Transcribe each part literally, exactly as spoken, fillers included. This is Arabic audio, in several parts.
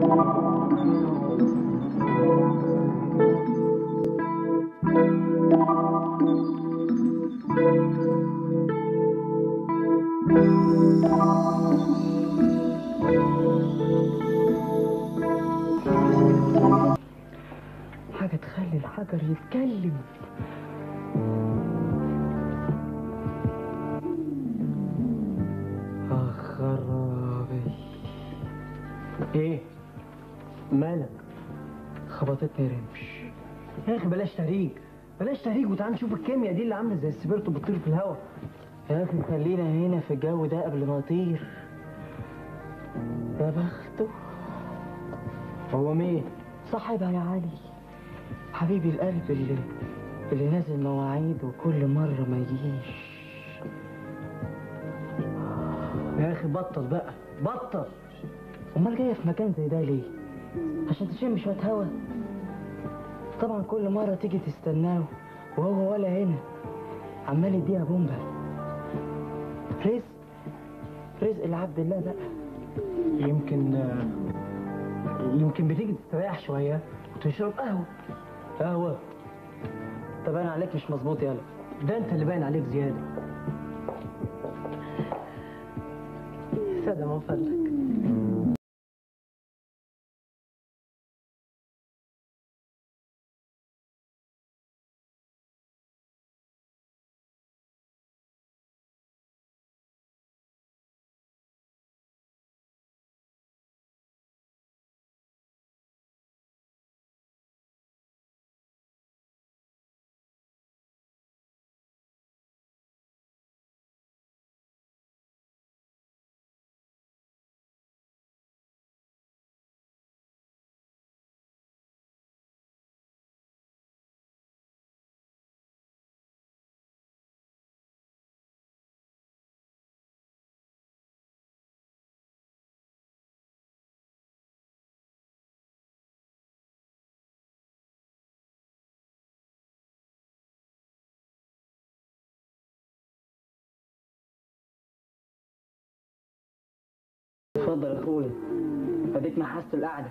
حاجة تخلي الحجر يتكلم. اخ خرابي. ايه مالك؟ خبطتني رمش. يا اخي بلاش تهريج، بلاش تهريج وتعال نشوف الكيمياء دي اللي عامله زي السبيرتو بتطير في الهواء. يا اخي خلينا هنا في الجو ده قبل ما اطير. يا بخته. هو مين؟ صاحبها يا علي، حبيبي القلب اللي اللي نازل مواعيد وكل مرة ما يجيش. يا اخي بطل بقى، بطل. امال جاية في مكان زي ده ليه؟ عشان تشم شوية هوا؟ طبعا كل مرة تيجي تستناه وهو ولا هنا، عمال يديها بومبا. رزق رزق لعبد الله بقى. يمكن يمكن بتيجي تستريح شوية وتشرب قهوة. قهوة؟ طب انا عليك مش مظبوط. يلا ده انت اللي باين عليك زيادة. سادة من فضلك. اتفضل يا اخويا، اديك محست القعده.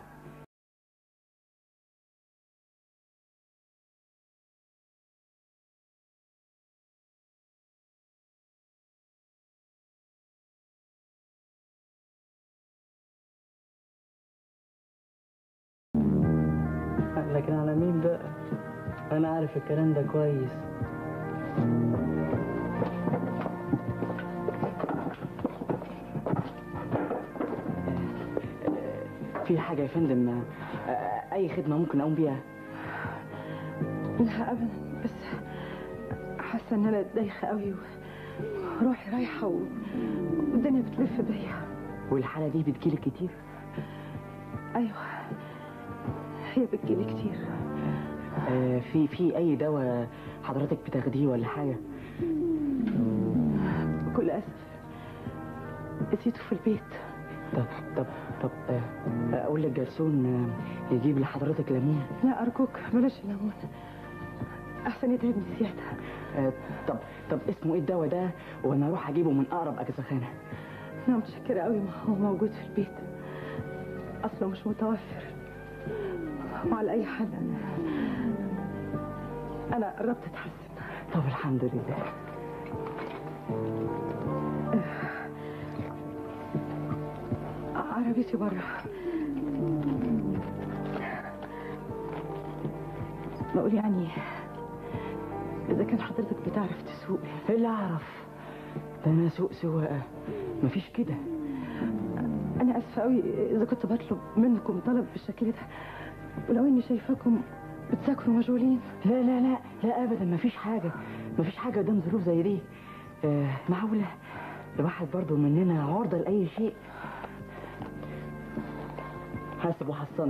لكن على مين بقى؟ انا عارف الكلام ده كويس. في حاجه يا فندم؟ اي خدمه ممكن اقوم بيها؟ لا ابدا، بس حاسه ان انا دايخه قوي وروحي رايحه والدنيا بتلف بيا. والحاله دي بتجيلك كتير؟ ايوه هي بتجيلي كتير. آه في في اي دواء حضرتك بتاخديه ولا حاجه؟ بكل اسف نسيته في البيت. طب طب طب آه اقول للجرسون آه يجيب لحضرتك ليمون؟ لا ارجوك بلاش الليمون، احسن يتعبني زياده. آه طب طب اسمه ايه الدواء ده وانا اروح اجيبه من اقرب اجزخانه؟ انا متشكره قوي، ما هو موجود في البيت اصله مش متوفر. وعلى اي حال انا قربت اتحسن. طب الحمد لله. عربيتي بره، بقول يعني اذا كان حضرتك بتعرف تسوق. ايه اللي اعرف؟ ده انا سوق سواقه مفيش كده. انا اسفه قوي اذا كنت بطلب منكم طلب بالشكل ده، ولو اني شايفاكم بتذاكروا مشغولين. لا لا لا لا ابدا، مفيش حاجه مفيش حاجه قدام ظروف زي دي. آه معقوله الواحد برضو مننا عرضه لاي شيء. حاسب وحصلني.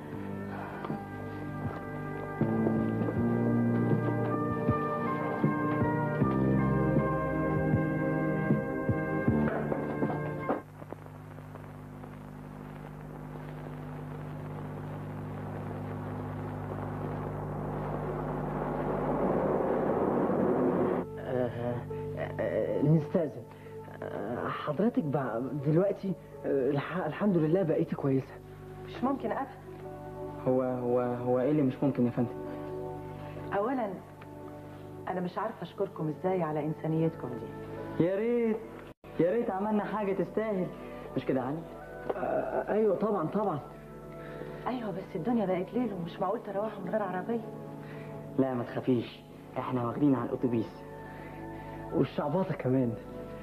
نستأذن حضرتك بقى دلوقتي. الحمد لله بقيتي كويسة. مش ممكن ابدا. هو هو هو ايه اللي مش ممكن يا فندم؟ اولا انا مش عارفه اشكركم ازاي على انسانيتكم دي. يا ريت يا ريت عملنا حاجه تستاهل، مش كده يا علي؟ آه ايوه طبعا طبعا. ايوه بس الدنيا بقت ليل ومش معقول تروحوا من غير عربيه. لا ما تخافيش، احنا واخدين على الاتوبيس. والشعباطه كمان.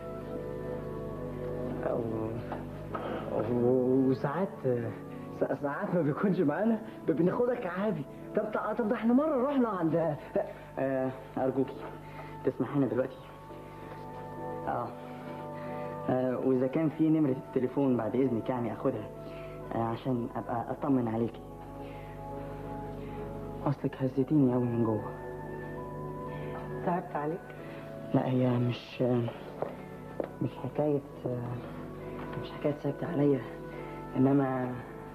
و- وساعات سا- ساعات ما بيكونش معانا بناخدها كعابي. طب طب ده احنا مره رحنا عند آه ارجوكي تسمحينا دلوقتي. اه, آه واذا كان في نمره التليفون بعد اذنك يعني اخدها، آه عشان ابقى اطمن عليكي. اصلك هزتيني قوي من جوه. تعبت عليك؟ لا هي مش مش حكايه مش حكايه ثابته عليا، انما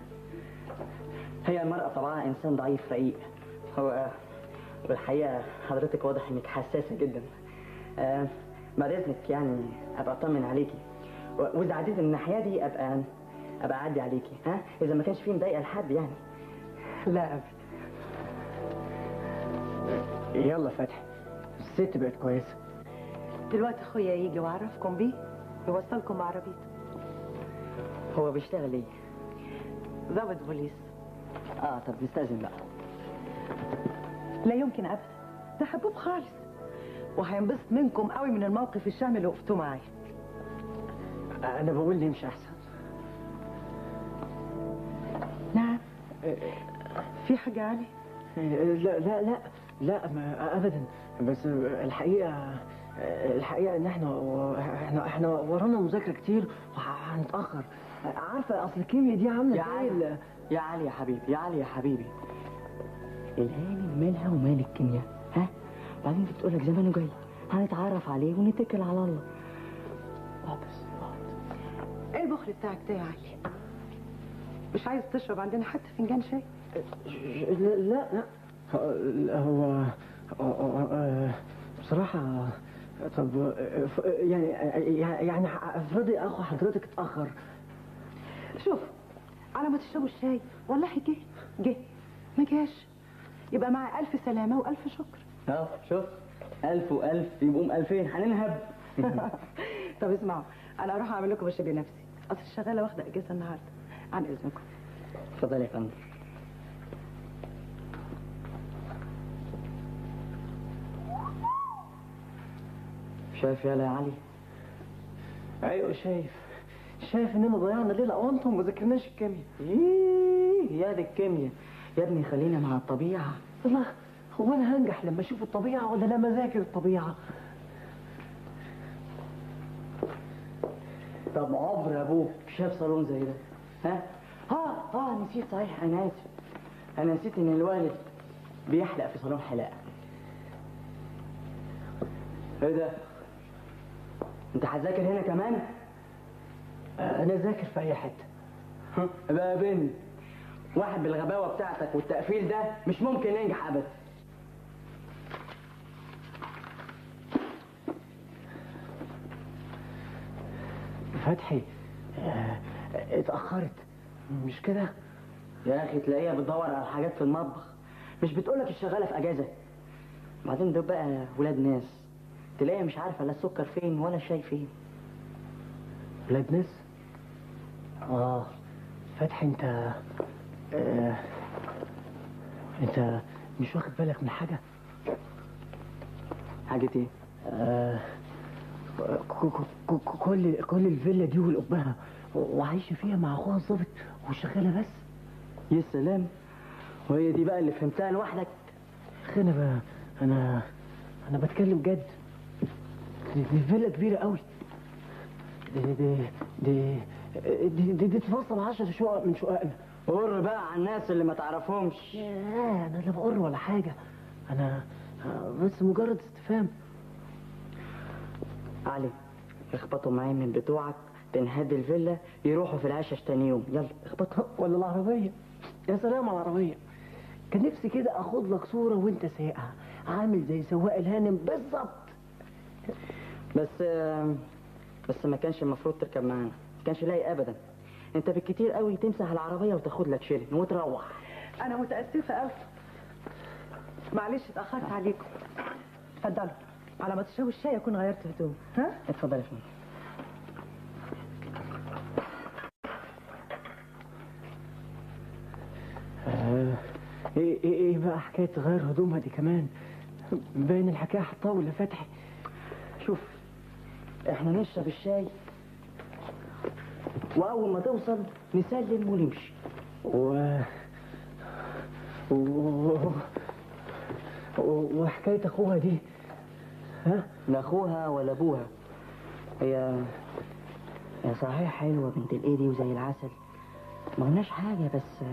هي المرأة طبعا إنسان ضعيف رقيق. هو والحقيقة حضرتك واضح إنك حساسة جدا. آه بعد إذنك يعني أبقى أطمن عليكي، و- وإذا عديت من الناحية دي أبقى أبقى أعدي عليكي، ها؟ إذا ما كانش فيه مضايقة لحد يعني. لا ابدا. يلا فتحي، الست بقت كويسه. دلوقتي اخويا يجي واعرفكم بيه يوصلكم بعربيته. هو بيشتغل إيه؟ ضابط بوليس. آه طب نستأذن بقى. لا يمكن ابدا، ده حبوب خالص وهينبسط منكم قوي من الموقف الشهم اللي وقفتوه معايا. انا بقول نمشي احسن. نعم. في حاجه علي؟ لا لا لا لا ما ابدا، بس الحقيقه الحقيقه ان احنا احنا احنا ورانا مذاكره كتير وهنتاخر. عارفه اصل الكيمياء دي عامله يا زي علي ال- يا علي يا حبيبي يا علي يا حبيبي، الهانم مالها ومال الكيمياء؟ ها؟ بعدين بتقولك زمانه جاي، هنتعرف عليه ونتكل على الله. اه بس ايه البخل بتاعك ده يا علي؟ مش عايز تشرب عندنا حتى فنجان شاي؟ لا لا لا هو هو- هو- بصراحه طب يعني يعني افرضي اخو حضرتك اتاخر. شوف على ما تشربوا الشاي والله جه جه ما جاش يبقى مع الف سلامه والف شكر. اه شوف، ألف وألف يبقوا ألفين هننهب. طب اسمعوا، انا اروح اعمل لكم الشاي بنفسي، اصل الشغاله واخده اجازه النهارده. عن اذنكم. اتفضل يا فندم. شايف يالا يا علي؟ ايوه شايف شايف اننا ضيعنا ليله اونطه وما ذاكرناش الكيمياء. ايه يا دي الكيمياء يا ابني، خلينا مع الطبيعة. الله، هو انا هنجح لما اشوف الطبيعه ولا لما اذاكر الطبيعه؟ طب عمر يا ابوك شاف صالون زي ده؟ ها؟ اه اه نسيت صحيح، انا اسف. انا نسيت ان الوالد بيحلق في صالون حلاقة. ايه ده؟ انت هتذاكر هنا كمان؟ انا ذاكر في اي حته. ها؟ بقى يا بنت، واحد بالغباوة بتاعتك والتقفيل ده مش ممكن ينجح ابدا. فتحي آه، اتاخرت مش كده؟ يا اخي تلاقيها بتدور على حاجات في المطبخ، مش بتقولك الشغالة في اجازة. بعدين دول بقى ولاد ناس، تلاقيها مش عارفة لا السكر فين ولا الشاي فين. ولاد ناس؟ اه فتحي انت آه، انت مش واخد بالك من حاجه؟ حاجة ايه؟ آه، ك- ك- ك- كل كل الفيلا دي والقبها وعايشه فيها مع اخوها الظابط وشغاله بس. يا سلام، وهي دي بقى اللي فهمتها لوحدك؟ اخي انا ب... انا انا بتكلم جد. دي, دي فيلا كبيره قوي. دي دي دي دي, دي, دي تفصل عشر شقق من شققنا. قر بقى على الناس اللي ما تعرفهمش. ياه انا لا بقر ولا حاجه، انا بس مجرد استفهام. علي اخبطوا معايا من بتوعك، تنهد الفيلا يروحوا في العشش تاني يوم. يلا اخبطها. ولا العربيه؟ يا سلام على العربيه. كان نفسي كده اخد لك صوره وانت سايقها عامل زي سواق الهانم بالظبط. بس بس ما كانش المفروض تركب معانا، ما كانش لايق ابدا. انت بالكتير قوي تمسح العربيه وتاخد لك شيلن وتروح. انا متاسفه قوي، معلش اتاخرت عليكم. اتفضلوا، على ما تشربوا الشاي اكون غيرت هدوم. ها اتفضل يا فندم. آه، ايه ايه ايه بقى حكايه غير هدومها دي كمان؟ باين الحكايه هتطول يا فتحي. شوف، احنا نشرب الشاي واول ما توصل نسلم ونمشي. و و و- وحكايه اخوها دي، ها؟ لا اخوها ولا ابوها. هي هي صحيح حلوه بنت الايدي وزي العسل، ما قلناش حاجه، بس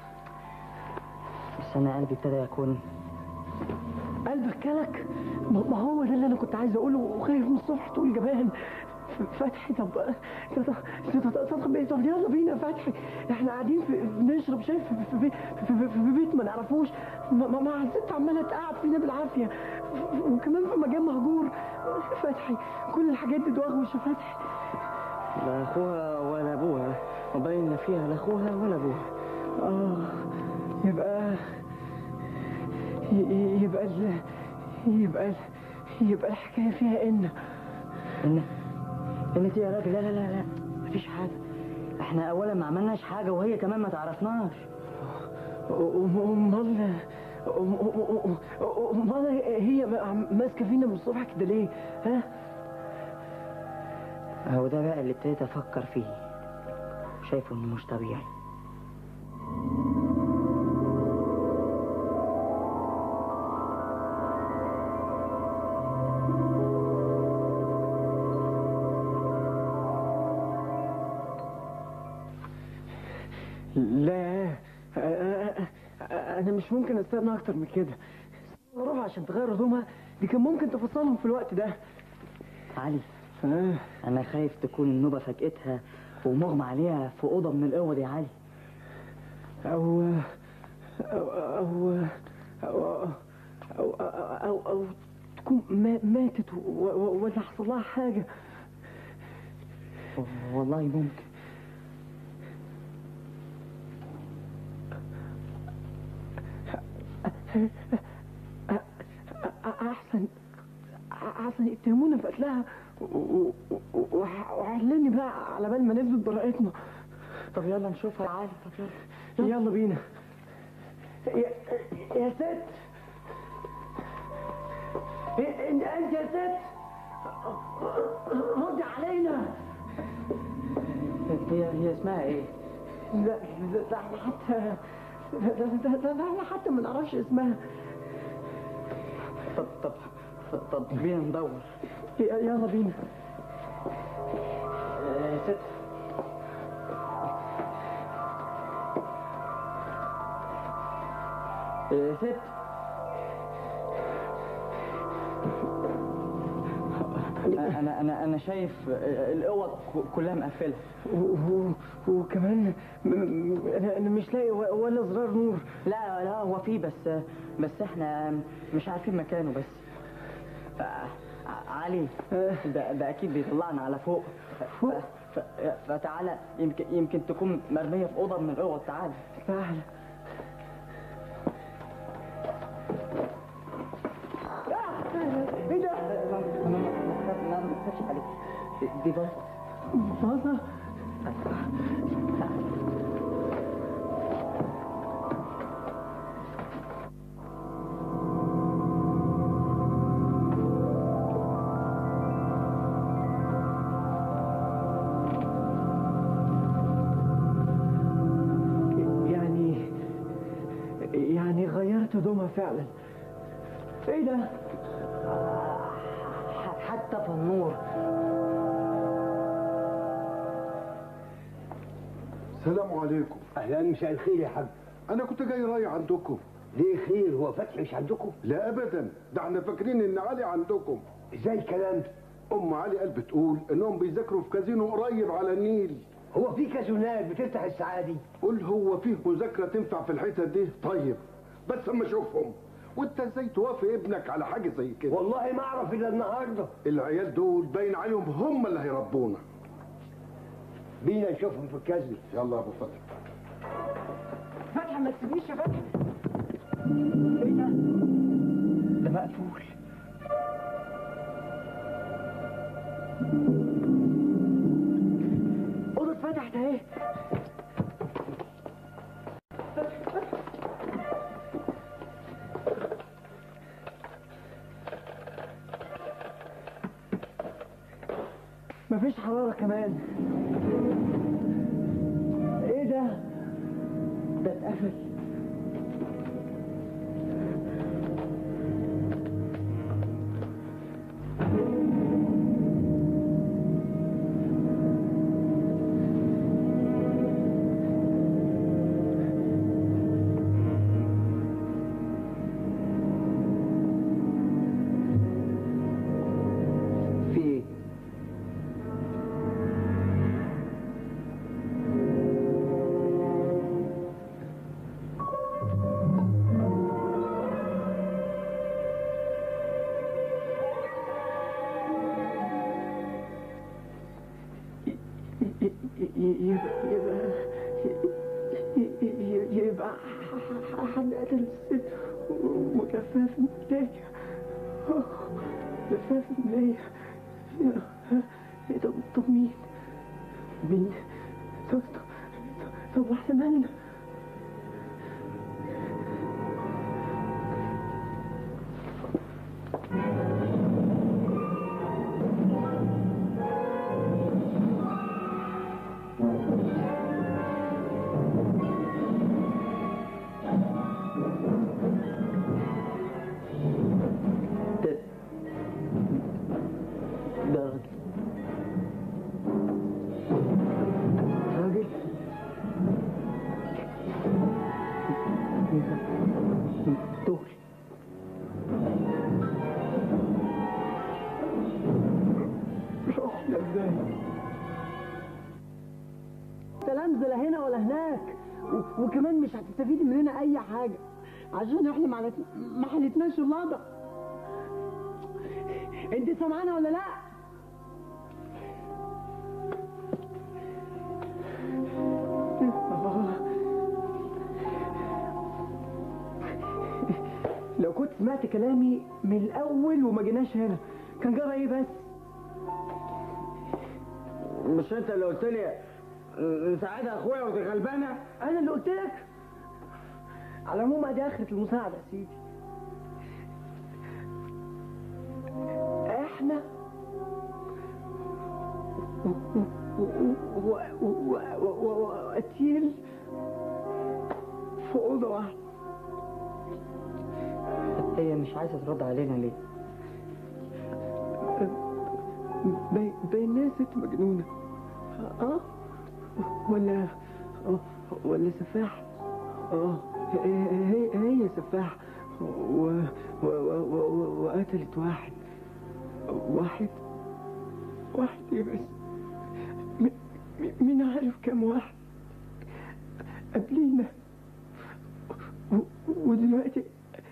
بس انا قلبي ابتدى يكون. قلبك كلك؟ ما ما هو ده اللي انا كنت عايز اقوله وخايف من الصبح تقول جبان. فتحي، طب طب طب طب طب يلا بينا يا فتحي، احنا قاعدين في بنشرب شاي في في, بي في, في, في بيت ما نعرفوش، مع ما الست عماله تقعد فينا بالعافيه، وكمان في مكان مهجور. فتحي، كل الحاجات دي تواغوش يا فتحي. لا اخوها ولا ابوها، وباين لا فيها لا اخوها ولا ابوها. اه، يبقى ي- يبقى ال... يبقى ال... يبقى الحكايه فيها ان ان ان يا راجل، لا لا لا لا مفيش حاجه. احنا اولا ما عملناش حاجه وهي كمان ما تعرفناش. امال امال هي ماسكه فينا من الصبح كده ليه؟ ها؟ هو ده بقى اللي ابتديت افكر فيه، شايفه انه مش طبيعي. لا، انا مش ممكن استنى اكتر من كده. اروح عشان تغير هدومها، دي كان ممكن تفصلهم في الوقت ده. علي، آه. انا خايف تكون النوبه فاجئتها ومغمى عليها في اوضه من الاوض يا علي. او او او او او, أو, أو تكون ما- ماتت و- و- ولا حصل لها حاجه. والله ممكن. احسن احسن يتهمونا في قتلها وحلني بقى على بال ما نثبت براءتنا. طب يلا نشوفها يا علي. طب يلا يلا بينا. يا, يا ست، انت انت يا ست، ردي علينا. هي هي اسمها ايه؟ لا لا احنا حتى ده ده احنا حتى ما نعرفش اسمها. طب طب طب, طب بينا ندور. يلا بينا. يا ست، يا ست، انا انا انا شايف الاوض كلها مقفله. وكمان انا انا مش لاقي ولا زرار نور. لا لا هو فيه، بس بس احنا مش عارفين مكانه. بس علي، ده ده اكيد بيطلعنا على فوق. فوق؟ فتعالى، يمكن يمكن تكون مرميه في اوضه من الاوض. تعالى تعالى. ايه ده؟ ما تخافش عليك، دي باظه. باظه؟ يعني يعني غيرت هدومها فعلا. ايه ده؟ حتى في النور. السلام عليكم. اهلا، مساء الخير يا حاج. انا كنت جاي رايح عندكم. ليه خير؟ هو فتحي مش عندكم؟ لا ابدا، ده احنا فاكرين ان علي عندكم. ازاي الكلام ده؟ ام علي قال بتقول انهم بيذاكروا في كازينو قريب على النيل. هو في كازونات بتفتح الساعه دي؟ قول هو فيه مذاكره تنفع في الحته دي؟ طيب بس اما اشوفهم. وانت ازاي توافق ابنك على حاجه زي كده؟ والله ما اعرف الا النهارده. العيال دول باين عليهم هم اللي هيربونا. بينا نشوفهم في الكازينو. يلا يا ابو فتحي. فتحي ما تسيبنيش يا فتحي. ايه ده؟ ده مقفول. اوضه اتفتحت اهي. مفيش حرارة كمان. ايه ده؟ ده اتقفل. في ايه؟ يبقى يبقى حد قتل الست وكفاف ملاية. كفاف ملاية. طب طب مين؟ مين؟ طب طب واحنا مالنا؟ لا انزل هنا ولا هناك، وكمان مش هتستفيدي مننا اي حاجه عشان احنا ما حلتناش اللقطه. انت سامعانا ولا لا؟ لو كنت سمعت كلامي من الاول وما جيناش هنا كان جرى ايه بس؟ مش انت اللي قلت لي نساعدها اخويا ودي غلبانه؟ انا اللي قلت لك. على العموم ادي اخرة المساعده يا سيدي. احنا وقتيل في اوضه واحده. هي مش عايزه ترد علينا ليه؟ باين انها ست مجنونه. اه ولا ولا سفاح. اه هي هي سفاح و... و... و... وقتلت واحد واحد واحد ايه بس؟ مين عارف كم واحد قبلينا، ودلوقتي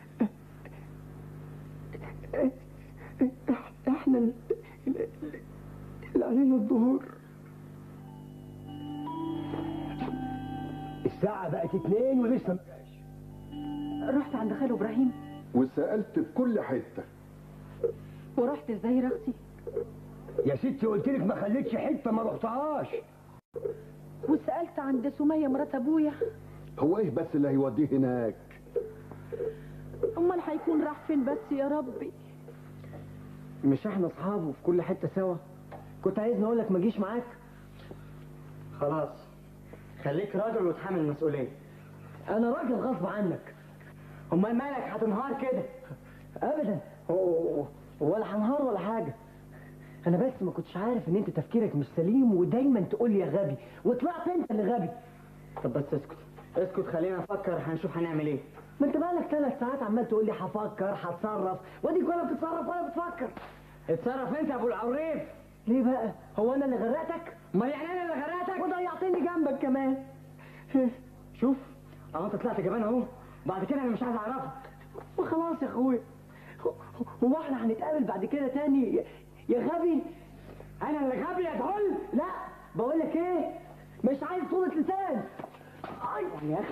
احنا اللي علينا الظهور. الساعة بقت اتنين ولسه ما جاش. رحت عند خاله ابراهيم وسألت في كل حتة. ورحت ازاي يا اختي؟ يا ستي قلت لك ما خليتش حتة ما رحتهاش. وسألت عند سمية مرات ابويا. هو ايه بس اللي هيوديه هناك؟ امال هيكون راح فين بس يا ربي؟ مش احنا اصحاب وفي كل حته سوا؟ كنت عايزني اقول لك ما اجيش معاك؟ خلاص خليك راجل وتحمل المسؤوليه. انا راجل غصب عنك. امال مالك هتنهار كده؟ ابدا ولا هنهار ولا حاجه. انا بس ما كنتش عارف ان انت تفكيرك مش سليم ودايما تقول لي يا غبي، وطلعت انت اللي غبي. طب بس اسكت اسكت خلينا نفكر هنشوف هنعمل ايه. ما انت بقالك ثلاث ساعات عمال تقول لي هفكر هتصرف، واديك ولا بتتصرف ولا بتفكر. اتصرف انت يا ابو العريف. ليه بقى؟ هو انا اللي غرقتك؟ امال يعني انا اللي غرقتك؟ وضيعتني جنبك كمان. شوف اهو انت طلعت جبان اهو، بعد كده انا مش عايز اعرفك. وخلاص يا اخويا، هو احنا هنتقابل بعد كده تاني يا غبي؟ انا اللي غبي يا دهل؟ لا بقول لك ايه؟ مش عايز طولة لسان. اي يا اخي.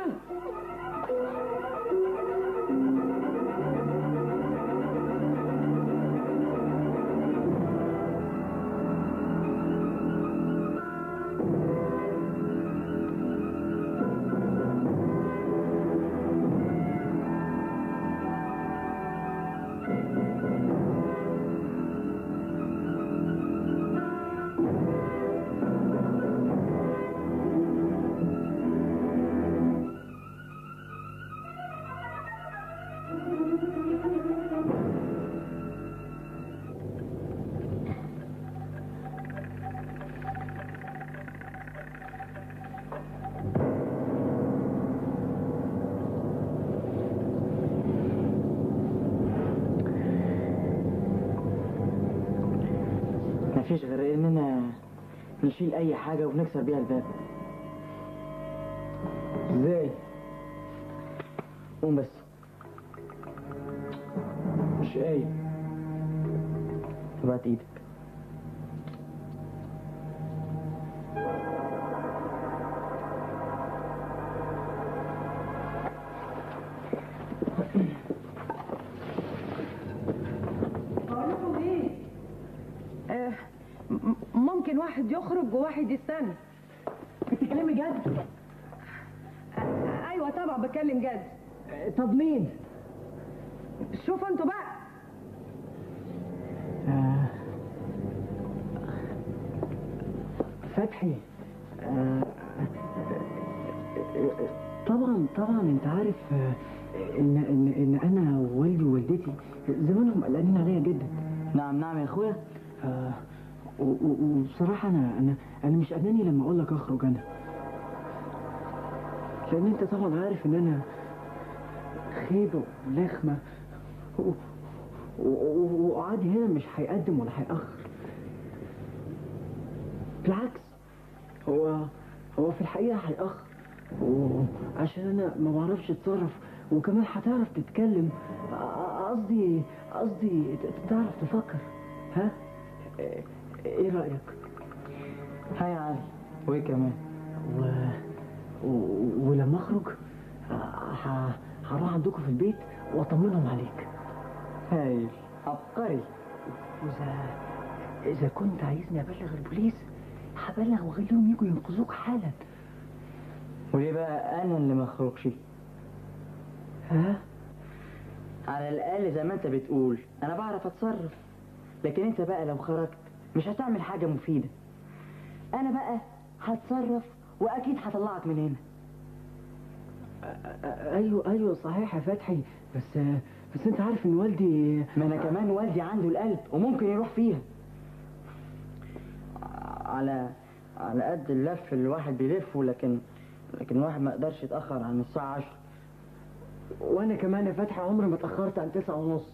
مفيش غير اننا نشيل اي حاجة ونكسر بيها الباب. ازاي؟ قوم بس. مش قايل. ابعت ايدك. بقولكم ايه؟ آه م- ممكن واحد يخرج وواحد يستنى. بتتكلمي جد؟ آه ايوه طبعا بتكلم جد. طب مين؟ شوفوا انتوا بقى. آه. فتحي. آه. طبعا طبعا انت عارف آه، ان ان ان انا ووالدي ووالدتي زمانهم قلقانين عليا جدا. نعم نعم يا اخويا. آه، و- و- وبصراحة أنا أنا أنا مش أناني لما أقول لك أخرج أنا، لأن أنت طبعا عارف إن أنا خيبة ولخمة و- و- و- وقعدي هنا مش هيقدم ولا هيأخر. بالعكس، هو هو في الحقيقة هيأخر، وعشان أنا ما بعرفش أتصرف وكمان هتعرف تتكلم. ق- قصدي قصدي ت- تعرف تفكر. ها؟ ايه رأيك؟ هاي يا علي. وايه كمان؟ و... و... ولما اخرج ه... هروح عندكم في البيت واطمنهم عليك. هايل عبقري. واذا اذا كنت عايزني ابلغ البوليس هبلغ واخليهم يجوا ينقذوك حالا. وليه بقى انا اللي ما اخرجش؟ ها؟ على الاقل زي ما انت بتقول انا بعرف اتصرف، لكن انت بقى لو خرجت مش هتعمل حاجة مفيدة. انا بقى هتصرف واكيد هطلعك من هنا. ايوه ايوه صحيح يا فتحي، بس بس انت عارف ان والدي. ما انا كمان والدي عنده القلب وممكن يروح فيها. على على قد اللف الواحد بيلفه، لكن لكن الواحد ما يقدرش يتأخر عن الساعة عشرة. وانا كمان يا فتحي عمري ما اتأخرت عن تسعة ونص.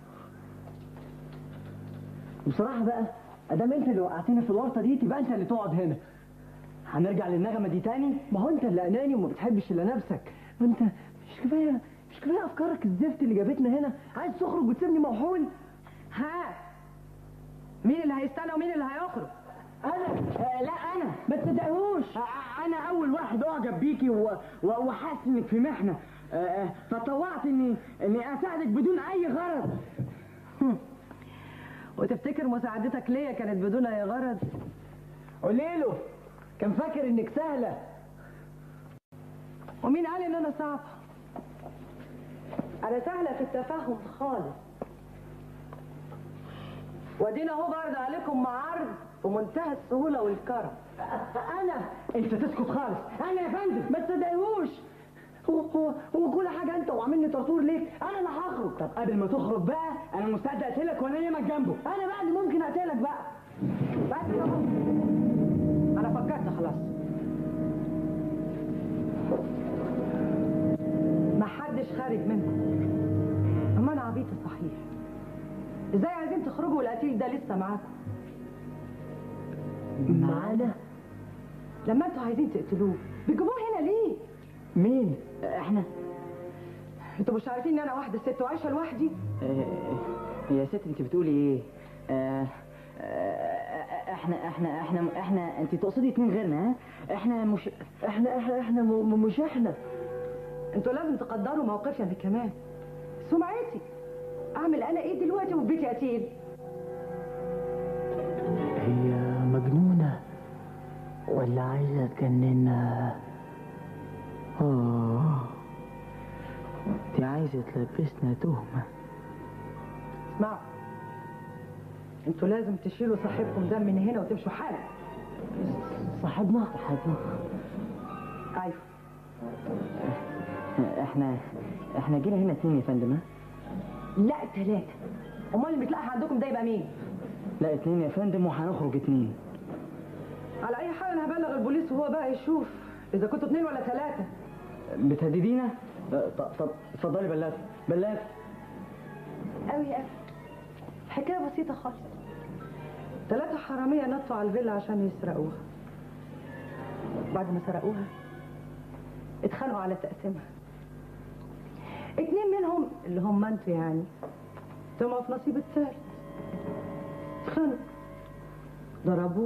بصراحة بقى ادام انت اللي وقعتني في الورطة دي تبقى انت اللي تقعد هنا. هنرجع للنغمة دي تاني؟ ما هو انت اللي اناني وما بتحبش الا نفسك. وانت مش كفايه مش كفايه افكارك الزفت اللي جابتنا هنا، عايز تخرج وتسيبني موحول؟ ها مين اللي هيستنى ومين اللي هيخرج؟ انا آه لا انا. ما تصدقهوش. آه انا اول واحد اعجب بيكي و- و- وحاسس انك في محنة، آه، آه، فطوعت اني اني اساعدك بدون اي غرض. وتفتكر مساعدتك ليا كانت بدون اي غرض؟ قولي له كان فاكر انك سهله. ومين قال ان انا صعبة؟ انا سهلة في التفاهم خالص. وادينا اهو بعرض عليكم معارض بمنتهى السهولة والكرم. انا انت تسكت خالص. انا يا فندم ما تصدقهوش. هو هو هو كل حاجه انت وعاملني طرطور ليه؟ انا اللي هخرج. طب قبل ما تخرج بقى انا مستعد اقتلك وانا يمك جنبه. انا بقى اللي ممكن اقتلك بقى. بس يا بابا. انا فكرت خلاص. ما حدش خارج منكم. اما انا عبيط صحيح. ازاي عايزين تخرجوا والقتيل ده لسه معاكم؟ معانا؟ لما انتوا عايزين تقتلوه بتجيبوه هنا ليه؟ مين؟ احنا انتوا مش عارفين ان انا واحده ست وعايشه لوحدي؟ آه، يا ست انت بتقولي ايه؟ آه، آه، احنا احنا احنا احنا انت تقصدي اتنين غيرنا؟ ها؟ احنا مش احنا احنا احنا م- م- مش احنا. انتوا لازم تقدروا موقفي انا كمان. سمعتي اعمل انا ايه دلوقتي وفي بيتي قتيل؟ هي مجنونة ولا عايزة تجننا؟ اه دي عايزة تلبسنا تهمة. اسمعوا، انتوا لازم تشيلوا صاحبكم ده من هنا وتمشوا حالا. صاحبنا صاحبنا ايوه. احنا احنا جينا هنا اتنين يا فندم. ها؟ لا ثلاثة. امال اللي بيتلاقى عندكم ده يبقى مين؟ لا اتنين يا فندم وهنخرج اتنين. على اي حال انا هبلغ البوليس وهو بقى يشوف اذا كنتوا اتنين ولا ثلاثة. بتهددينا؟ اه، طب طب اتفضلي بلاغ بلاغ. قوي قوي. حكاية بسيطة خالص. ثلاثة حرامية نطوا على الفيلا عشان يسرقوها. بعد ما سرقوها اتخانقوا على تقسيمها. اتنين منهم اللي هم انتوا يعني طمعوا في نصيب الثالث. اتخانقوا، ضربوه،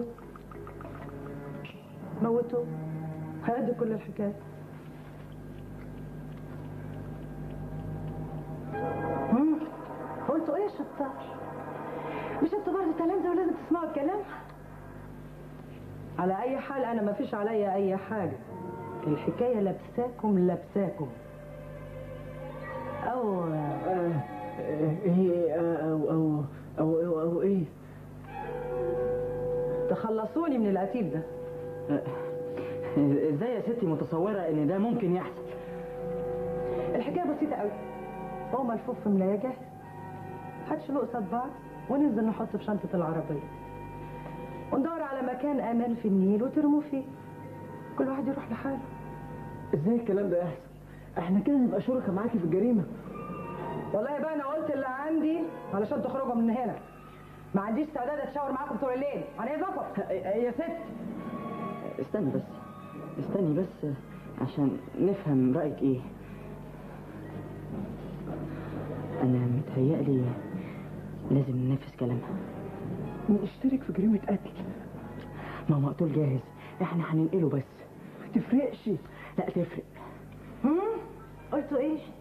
موتوه. هادي كل الحكاية. هم؟ قلتوا ايه يا شطار؟ مش انتوا برضه تلامذة ولازم تسمعوا الكلام؟ على اي حال انا ما فيش عليا اي حاجة. الحكاية لابساكم لابساكم. او آه، ايه آه، او او او او, أو ايه؟ تخلصوني من القتيل ده. اه، ازاي يا ستي متصورة ان ده ممكن يحصل؟ الحكاية بسيطة قوي. هو ملفوف في ملاية جاهز. هتشيلوه قصاد بعض وننزل نحطه في شنطة العربية وندور على مكان امان في النيل وترموه فيه. كل واحد يروح لحاله. ازاي الكلام ده يحصل؟ احنا كده نبقى شركاء معاكي في الجريمة. والله بقى انا قلت اللي عندي علشان تخرجوا من هنا. ما عنديش استعداد اتشاور معاكم طول الليل. على اذنكم. يا ست استني بس استني بس عشان نفهم رأيك ايه. انا متهيألي لازم ننفذ كلامها. نشترك في جريمة قتل. ما هو مقتول جاهز، احنا هننقله بس. ما تفرقش. لا تفرق. هم؟ قلتوا ايه؟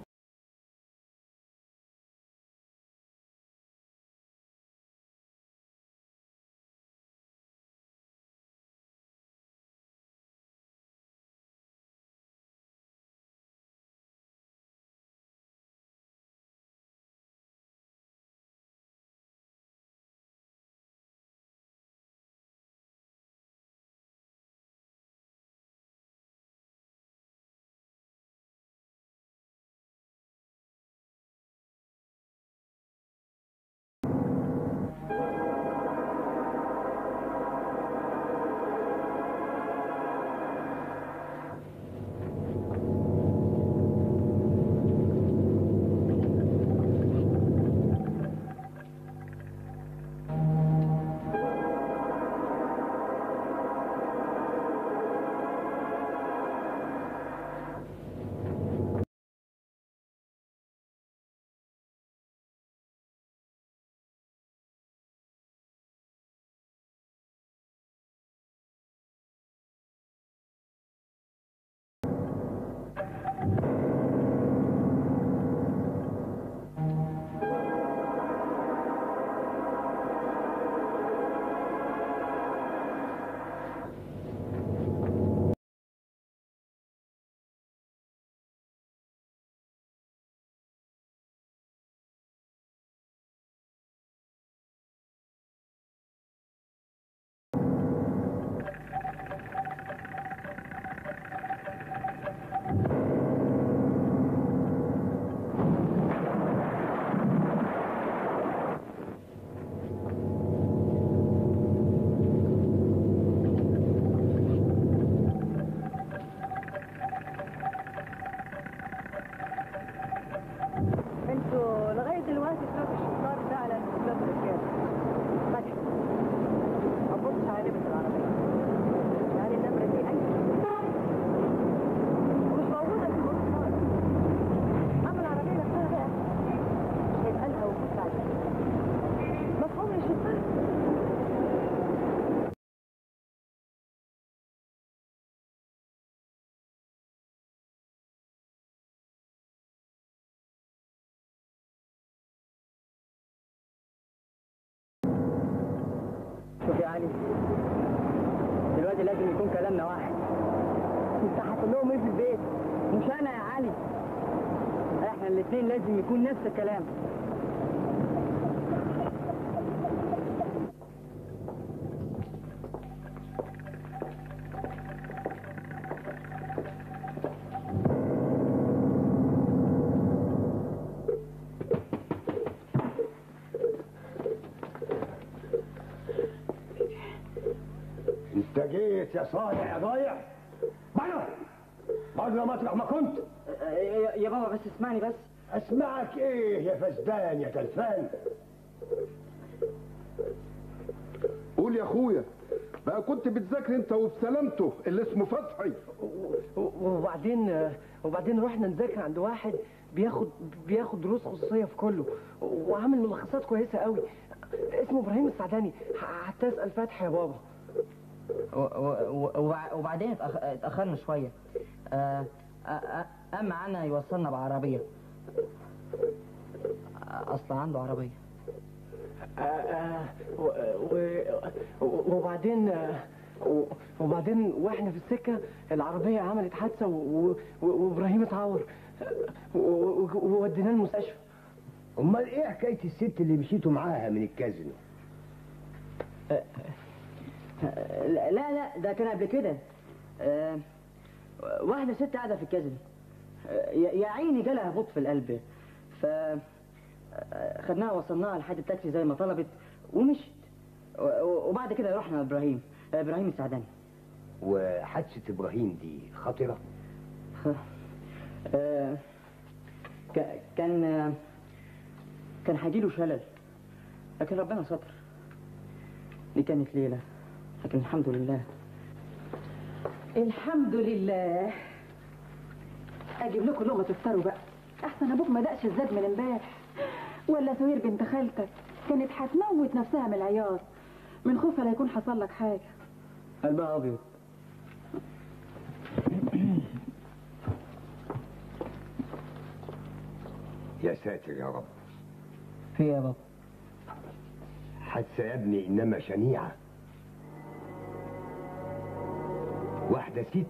علي، دلوقتي لازم يكون كلامنا واحد. انت هتقول لهم ايه في البيت؟ مش انا يا علي. احنا الاثنين لازم يكون نفس الكلام. انت جيت يا صالح يا ضايع. بره بره مطرح ما كنت. يا بابا بس اسمعني بس. اسمعك ايه يا فسدان يا تلفان؟ قول يا اخويا بقى، كنت بتذاكر انت وبسلامته اللي اسمه فتحي. وبعدين وبعدين رحنا نذاكر عند واحد بياخد بياخد دروس خصوصيه في كله، وعامل ملخصات كويسه قوي، اسمه ابراهيم السعداني. حتى اسال فتحي يا بابا. وبعدين اتأخرنا شوية. قام معانا يوصلنا بعربية، أصلا عنده عربية. وبعدين وبعدين واحنا في السكة العربية عملت حادثة وابراهيم اتعور ووديناه المستشفى. امال ايه حكاية الست اللي مشيتوا معاها من الكازينو؟ لا لا ده كان قبل كده. أه واحدة ست قاعدة في الكازينو، أه يا عيني جالها هبوط في القلب، ف خدناها وصلناها لحد التاكسي زي ما طلبت ومشت. وبعد كده رحنا ابراهيم ابراهيم السعداني. وحادثة ابراهيم دي خطرة؟ أه كان كان هيجيله شلل، لكن ربنا ستر. دي كانت ليلة، لكن الحمد لله. الحمد لله. اجيب لكم لقمه تفطروا بقى، احسن ابوك ما دقش الزاد من امبارح، ولا سهير بنت خالتك كانت هتموت نفسها من العياط من خوفها لا يكون حصل لك حاجه. قلبها ابيض. يا ساتر يا رب. في يا بابا؟ حادثة يا ابني انما شنيعة. واحدة ست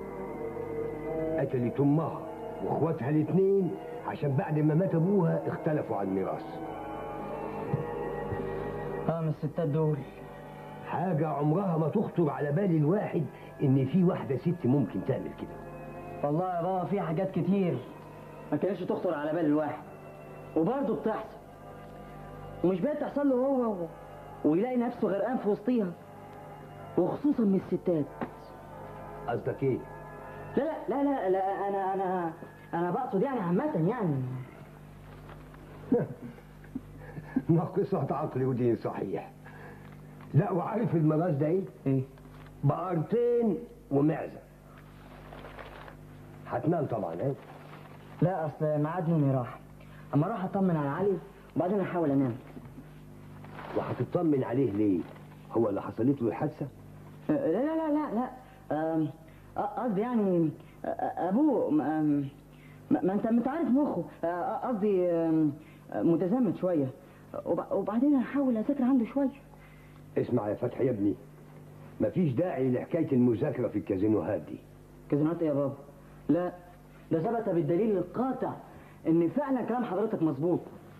قتلت امها واخواتها الاثنين عشان بعد ما مات ابوها اختلفوا على الميراث. اه من الستات دول حاجة عمرها ما تخطر على بال الواحد ان في واحدة ست ممكن تعمل كده. والله يا بابا في حاجات كتير ما كانتش تخطر على بال الواحد وبرضه بتحصل، ومش بقى تحصل له هو ويلاقي نفسه غرقان في وسطيها، وخصوصا من الستات. قصدك ايه؟ لا لا لا لا, لا انا انا انا بقصد يعني عامة يعني. ناقصة عقل ودين صحيح. لا وعارف المراس ده ايه؟ ايه؟ بقرتين ومعزة. هتنام طبعا ايه؟ لا اصل ميعاد نومي راح، اما اروح اطمن على علي وبعدين احاول انام. وهتطمن عليه ليه؟ هو اللي حصلت له الحادثة؟ لا لا لا لا لا قصدي يعني ابوه ما, ما انت انت عارف مخه، قصدي متزمت شويه، وبعدين هحاول اذاكر عنده شويه. اسمع يا فتحي يا ابني، مفيش داعي لحكايه المذاكره في الكازينوهات دي. كازينوهات ايه يا بابا؟ لا ده ثبت بالدليل القاطع ان فعلا كلام حضرتك مظبوط.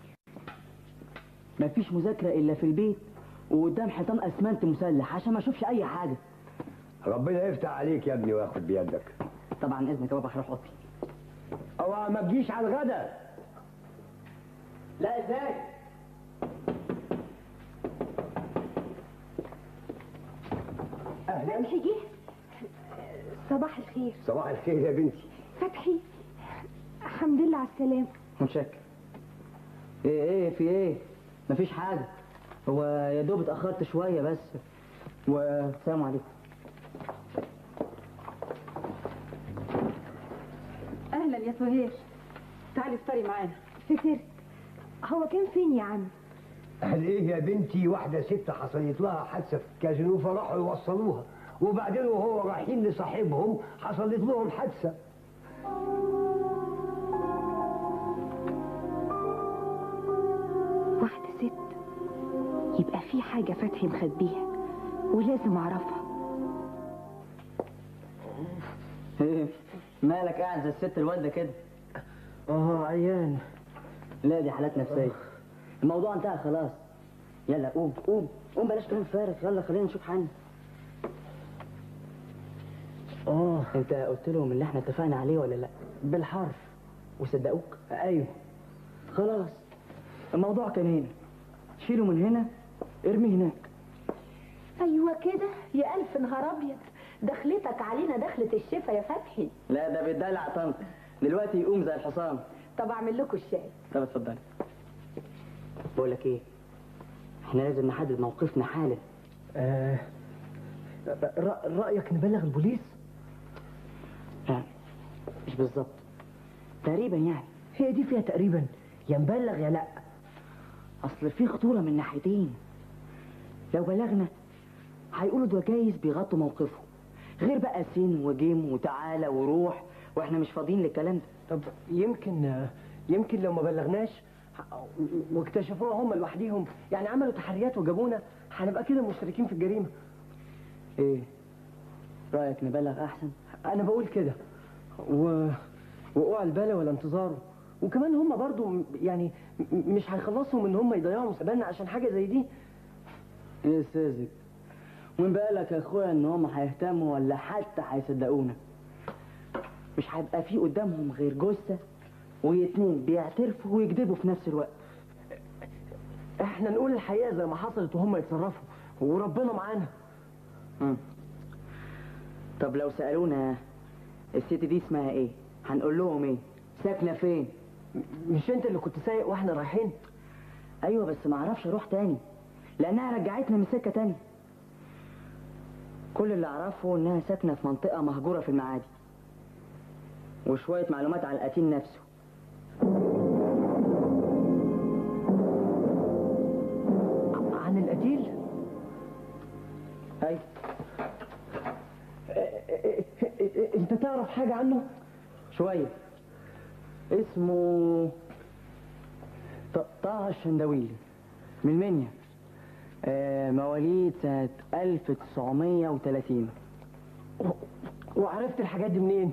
مفيش مذاكره الا في البيت وقدام حيطان اسمنت مسلح عشان ما اشوفش اي حاجه. ربنا يفتح عليك يا ابني وياخد بيدك. طبعا اذنك يا بابا هروح اوضتي. اوعى ما تجيش على الغدا. لا ازاي؟ اهلا. فتحي جه. صباح الخير. صباح الخير يا بنتي. فتحي الحمد لله على السلامه. متشكر. ايه ايه في ايه؟ مفيش حاجه، هو يا دوب اتاخرت شويه بس. والسلام عليكم. اهلا يا سهير، تعالي افطري معانا. فكرت هو كان فين يا عم؟ قال ايه يا بنتي، واحده ست حصلت لها حادثه في الكازينو فراحوا يوصلوها، وبعدين وهو رايحين لصاحبهم حصلت لهم حادثه. واحده ست، يبقى في حاجه فتحي مخبيها ولازم اعرفها. ايه مالك قاعد زي الست الوالده كده؟ اه عيان. لا دي حالات نفسيه. الموضوع انتهى خلاص. يلا قوم قوم قوم بلاش كلام فارغ، يلا خلينا نشوف حل. اه انت قلت لهم اللي احنا اتفقنا عليه ولا لا؟ بالحرف. وصدقوك؟ ايوه. خلاص الموضوع كان هنا، شيله من هنا ارمي هناك. ايوه كده يا الف نهار ابيض، دخلتك علينا دخلة الشفا يا فتحي. لا ده بيدلع طنط، دلوقتي يقوم زي الحصان. طب اعمل لكم الشاي. طب اتفضلي. بقول لك ايه، احنا لازم نحدد موقفنا حالا. آه. رأ- رايك نبلغ البوليس؟ لا مش بالظبط، تقريبا يعني. هي دي فيها تقريبا، يا نبلغ يا لا. اصل في خطوره من ناحيتين. لو بلغنا هيقولوا ده جايز بيغطوا موقفه، غير بقى سين وجيم وتعالى وروح، واحنا مش فاضيين للكلام ده. طب يمكن يمكن لو ما بلغناش واكتشفوها هم لوحديهم، يعني عملوا تحريات وجابونا، هنبقى كده مشتركين في الجريمه. ايه رايك نبلغ احسن؟ انا بقول كده. و وقوع البلا ولا انتظاره، وكمان هم برضو م- يعني م- مش هيخلصوا ان هم يضيعوا مستقبلنا عشان حاجه زي دي. ايه ساذج، وين بالك يا اخويا ان هم هيهتموا ولا حتى هيصدقونا؟ مش هيبقى في قدامهم غير جثه واتنين بيعترفوا ويكذبوا في نفس الوقت. احنا نقول الحقيقه زي ما حصلت وهم يتصرفوا، وربنا معانا. مم. طب لو سالونا الست دي اسمها ايه، هنقول لهم ايه؟ ساكنه فين؟ مش انت اللي كنت سايق واحنا رايحين؟ ايوه بس ما اعرفش اروح تاني لانها رجعتنا من سكه تانية. كل اللي اعرفه انها ساكنه في منطقه مهجوره في المعادي، وشويه معلومات عن القتيل نفسه. عن القتيل؟ ايوه. انت تعرف حاجه عنه؟ شويه. اسمه ط- طه الشندويلي من المنيا. آه مواليد سنه ألف وتسعمية وتلاتين. و- وعرفت الحاجات دي منين؟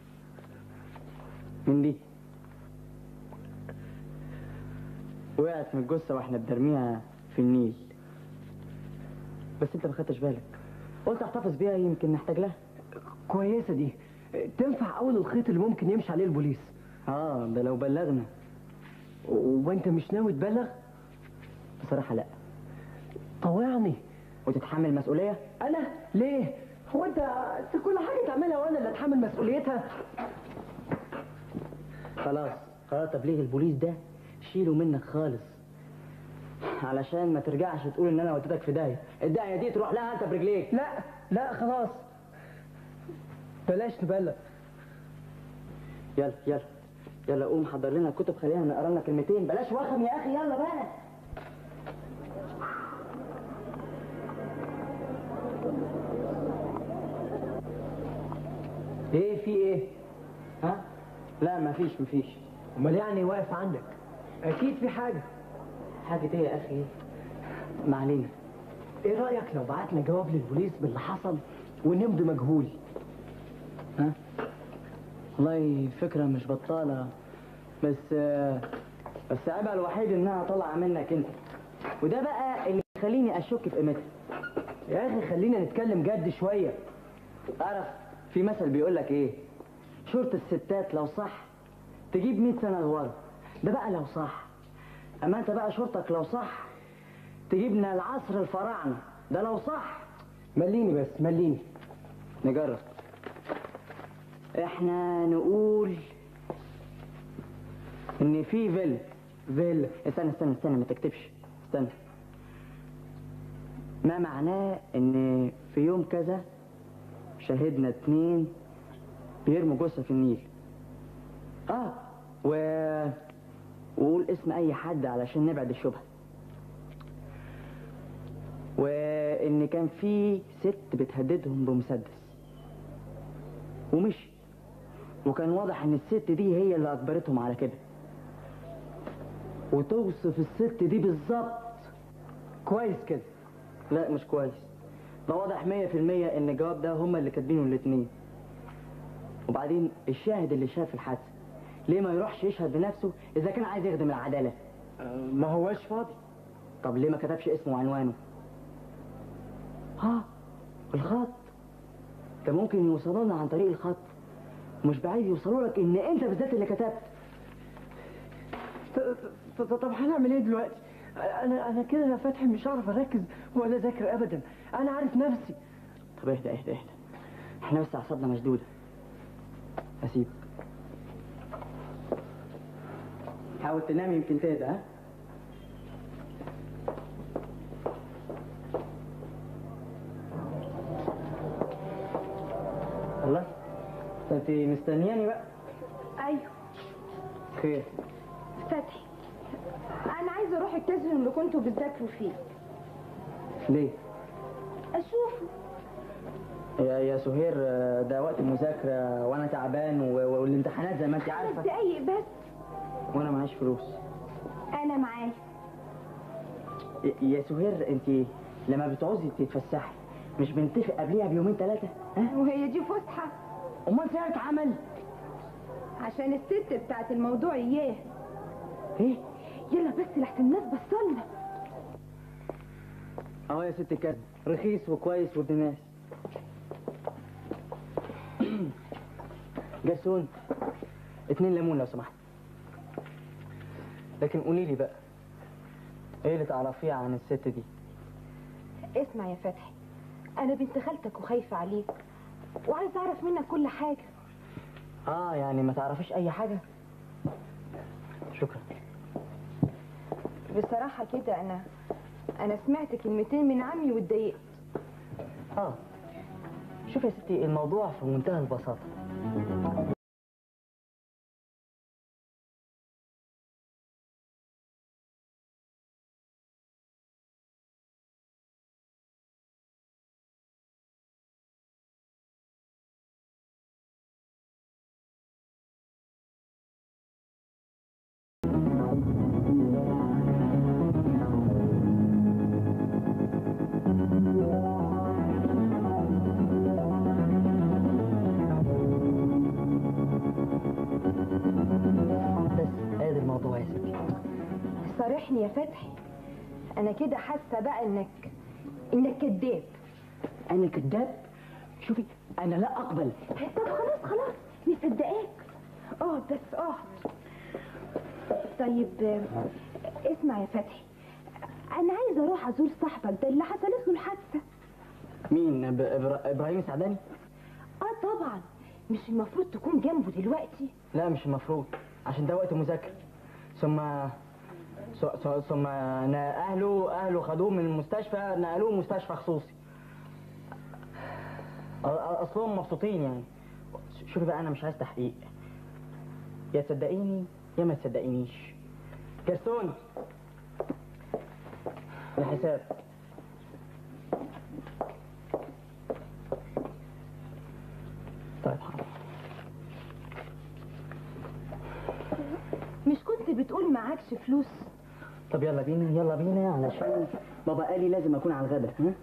من دي وقعت من الجثه واحنا بنرميها في النيل، بس انت ما خدتش بالك، قلت احتفظ بيها يمكن نحتاج لها. كويسه دي، تنفع اول الخيط اللي ممكن يمشي عليه البوليس. اه ده لو بلغنا. وانت مش ناوي تبلغ؟ بصراحه لا. طوعني. وتتحمل مسؤوليه؟ انا ليه؟ هو انت انت كل حاجه تعملها وانا اللي اتحمل مسؤوليتها؟ خلاص خلاص، تبليغ البوليس ده شيله منك خالص، علشان ما ترجعش تقول ان انا وديتك في داهيه. الداهيه دي تروح لها انت برجليك. لا لا خلاص، بلاش نبلغ. يلا يلا يلا قوم حضر لنا الكتب، خلينا نقرا لنا كلمتين، بلاش وخم يا اخي، يلا بقى. ايه في ايه؟ ها؟ لا مفيش مفيش. امال يعني واقف عندك؟ اكيد في حاجه. حاجه ايه يا اخي؟ ما علينا. ايه رايك لو بعتنا جواب للبوليس باللي حصل ونمضي مجهول؟ ها؟ والله فكره مش بطاله، بس بس عيبها الوحيد انها طالعه منك انت، وده بقى اللي يخليني اشك في قيمتها. يا اخي خلينا نتكلم جد شويه. تعرف في مثل بيقول لك ايه؟ شرط الستات لو صح تجيب مية سنه لورا، ده بقى لو صح. اما انت بقى شرطك لو صح تجيبنا العصر الفراعنه، ده لو صح. مليني بس مليني. نجرب. احنا نقول ان في فيلا فيلا استنى استنى استنى ما تكتبش، استنى. ما معناه ان في يوم كذا شاهدنا اتنين بيرموا جثه في النيل. اه و وقول اسم اي حد علشان نبعد الشبهه. وان كان في ست بتهددهم بمسدس ومشي، وكان واضح ان الست دي هي اللي اجبرتهم على كده. وتوصف الست دي بالظبط. كويس كده. لا مش كويس، ده واضح مية في المية ان الجواب ده هما اللي كاتبينه الاتنين. وبعدين الشاهد اللي شاف الحادثه ليه ما يروحش يشهد بنفسه اذا كان عايز يخدم العداله؟ آه، ما هواش فاضي. طب ليه ما كتبش اسمه وعنوانه؟ ها الخط كان ممكن يوصلوا لنا عن طريق الخط، مش بعيد يوصلوا لك ان انت بالذات اللي كتبت. ط- ط- طب هنعمل ايه دلوقتي؟ انا انا كده يا فتحي مش هعرف اركز ولا اذاكر ابدا، انا عارف نفسي. طب اهدى اهدى اهدى، احنا بس اعصابنا مشدوده. اسيبك حاول تنام يمكن تهدى. ها الله، انت مستنياني بقى؟ ايوه خير؟ فتحي، انا عايزه اروح الكازينو اللي كنتوا بتذاكروا فيه. ليه؟ اشوفه. يا يا سهير، ده وقت المذاكره وانا تعبان و- والامتحانات زي ما انت خمس عارفه، دقايق بس. وانا معيش فلوس. انا معايا. يا- يا سهير، انت لما بتعوزي تتفسحي مش بنتفق قبليها بيومين ثلاثه؟ ها؟ وهي دي فسحه؟ امال فيها عمل عشان الست بتاعت الموضوع اياه. ايه؟ يلا بس لحسن الناس بصلنا. اهو يا ست الكذب، رخيص وكويس وابن ناس. جرسون، اتنين ليمون لو سمحت. لكن قولي لي بقى، ايه اللي تعرفيه عن الست دي؟ اسمع يا فتحي، انا بنت خالتك وخايفه عليك وعايزه اعرف منك كل حاجه. اه يعني ما تعرفيش اي حاجه؟ شكرا. بصراحه كده انا انا سمعت كلمتين من عمي واتضايقت. اه شوف يا ستي، الموضوع في منتهى البساطه. بس ادي الموضوع يا ستي. صارحني يا فتحي، انا كده حاسه بقى انك انك كذاب. انا كذاب؟ شوفي انا لا اقبل. طب خلاص خلاص مصدقاك. اه بس اه طيب آه، اسمع يا فتحي، انا عايزه اروح ازور صاحبك ده اللي حصلت له الحادثه. مين؟ ب- إبرا- ابراهيم السعداني؟ اه طبعا، مش المفروض تكون جنبه دلوقتي؟ لا مش المفروض، عشان ده وقت مذاكره. ثم ث- ث- ثم نا- اهله اهله خدوه من المستشفى، نقلوه مستشفى خصوصي. أ- أ- اصلهم مبسوطين يعني. شوفي بقى، انا مش عايز تحقيق، يا تصدقيني يا ما تصدقينيش. كرسون، الحساب. طيب حاضر. مش كنت بتقول معكش فلوس؟ طب يلا بينا يلا بينا، علشان بابا قال لي لازم اكون على الغدا. ها؟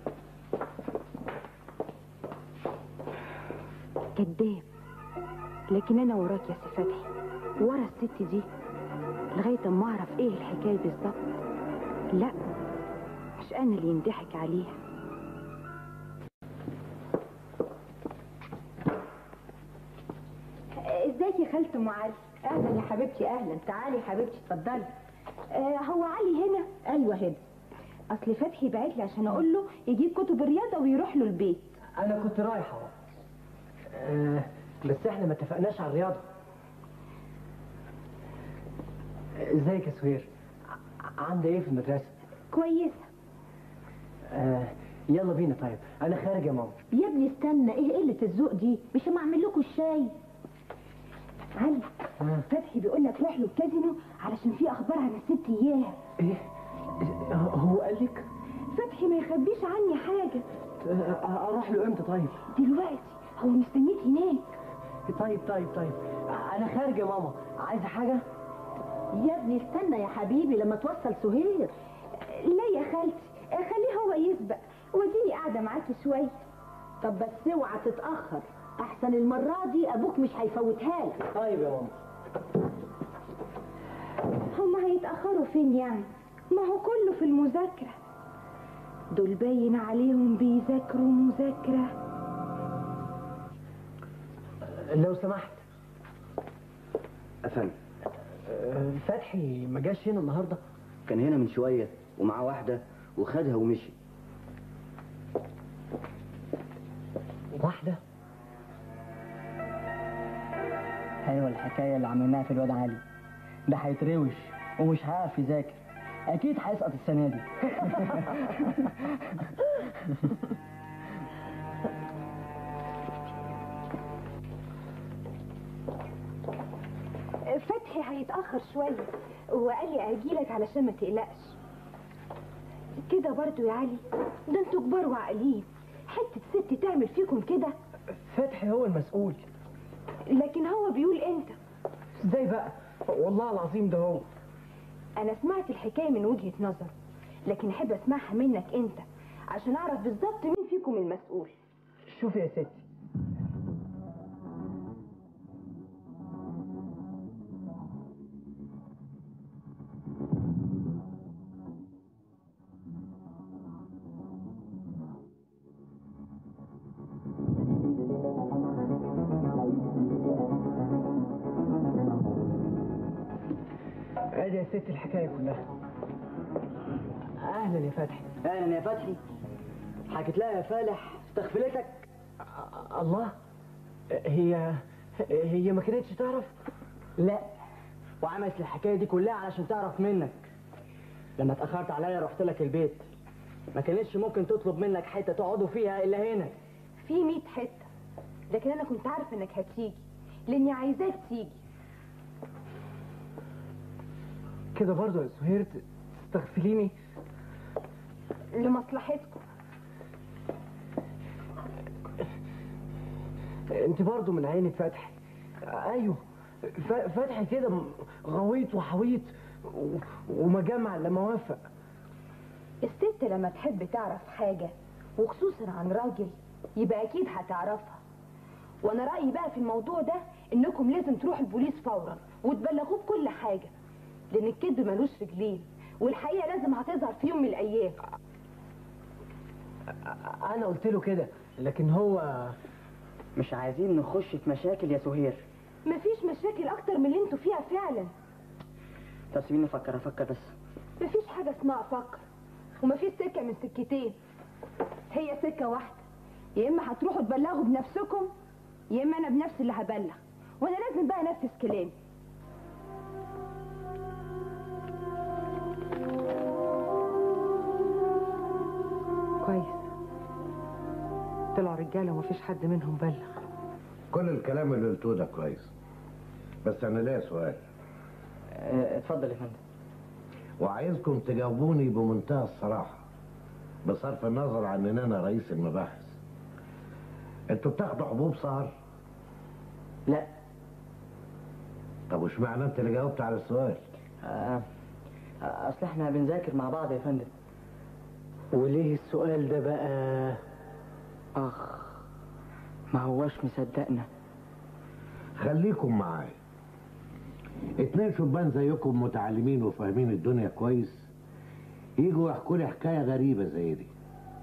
كذاب. لكن انا وراك يا سي فتحي، ورا الست دي لغايه اما اعرف ايه الحكايه بالظبط. لا مش انا اللي ينضحك عليها. ازيك يا خالته ام علي؟ اهلا يا حبيبتي، اهلا. تعالي يا حبيبتي اتفضلي. آه هو علي هنا؟ ايوه هنا. اصل فتحي بعت لي عشان اقول له يجيب كتب الرياضه ويروح له البيت. انا كنت رايحه آه بس احنا ما اتفقناش على الرياضه. ازيك يا سهير؟ ع- عامله ايه في المدرسه؟ كويسه. آه يلا بينا. طيب انا خارج يا ماما. يا ابني استنى، ايه قله الذوق دي؟ مش هم اعمل لكم الشاي؟ علي، آه. فتحي بيقول لك روح له الكازينو علشان في اخبار عن الست اياه. ايه إيه، هو قال لك؟ فتحي ما يخبيش عني حاجه. آه، اروح له امتى طيب؟ دلوقتي هو مستنيك هناك. طيب طيب طيب انا خارج يا ماما. عايزه حاجه؟ يا ابني استنى يا حبيبي لما توصل سهير. لا يا خالتي، خليه هو يسبق وديني قاعده معاكي شويه. طب بس اوعى تتاخر، احسن المره دي ابوك مش هيفوتها لك. طيب يا ماما. هما هيتأخروا فين يعني؟ ما هو كله في المذاكرة. دول باين عليهم بيذاكروا مذاكرة. لو سمحت. أفندم. أه، فتحي ما جاش هنا النهارده؟ كان هنا من شوية ومعاه واحدة وخدها ومشي. واحدة؟ حلوه الحكايه اللي عملناها في الواد علي. ده هيتروش ومش هيعرف يذاكر، اكيد هيسقط السنه دي. فتحي هيتأخر شوية وقال لي أجيلك علشان ما تقلقش. كده برضو يا علي، ده انتوا كبار وعقلين، حتة ست تعمل فيكم كده؟ فتحي هو المسؤول. لكن هو بيقول انت. ازاي بقى؟ والله العظيم ده هو. انا سمعت الحكاية من وجهة نظر، لكن احب اسمعها منك انت عشان اعرف بالظبط مين فيكم المسؤول. شوفي يا ستي، ادي يا ستي الحكايه كلها. اهلا يا فتحي. اهلا يا فتحي. حكيت لها يا فالح استغفلتك؟ أ- الله، هي هي ما كانتش تعرف؟ لا، وعملت الحكايه دي كلها علشان تعرف منك. لما اتاخرت عليا رحت لك البيت، ما كانتش ممكن تطلب منك حته تقعدوا فيها الا هنا. في مية حتة، لكن انا كنت عارفة انك هتيجي لاني عايزاك تيجي. كده برضه يا سهير تستغفليني؟ لمصلحتكم. انت برضه من عينة فتحي. ايوه، ف- فتحي كده م- غويط وحويط و- ومجمع لما وافق. الست لما تحب تعرف حاجة وخصوصا عن راجل يبقى اكيد هتعرفها. وانا رأيي بقى في الموضوع ده انكم لازم تروحوا البوليس فورا وتبلغوه بكل حاجة، لان الكذب ملوش رجلين والحقيقة لازم هتظهر في يوم من الايام. انا قلت له كده، لكن هو مش عايزين نخش في مشاكل يا سهير. مفيش مشاكل اكتر من اللي انتوا فيها فعلا. طب سيبيني افكر افكر بس. مفيش حاجة اسمها افكر، ومفيش سكة من سكتين، هي سكة واحدة. يا اما هتروحوا تبلغوا بنفسكم يا اما انا بنفسي اللي هبلغ، وانا لازم بقى انفذ كلامي. كويس، طلعوا رجاله ومفيش حد منهم بلغ. كل الكلام اللي قلتوه ده كويس، بس انا ليا سؤال اه، اتفضل يا فندم. وعايزكم تجاوبوني بمنتهى الصراحه بصرف النظر عن ان انا رئيس المباحث. انتوا بتاخدوا حبوب سهر؟ لا. طب وش معنى انت اللي جاوبت على السؤال؟ اه، اصل احنا بنذاكر مع بعض يا فندم. وليه السؤال ده بقى؟ اخ، ما هواش مصدقنا. خليكم معايا. اتنين شبان زيكم متعلمين وفاهمين الدنيا كويس يجوا يحكوا لي حكايه غريبه زي دي.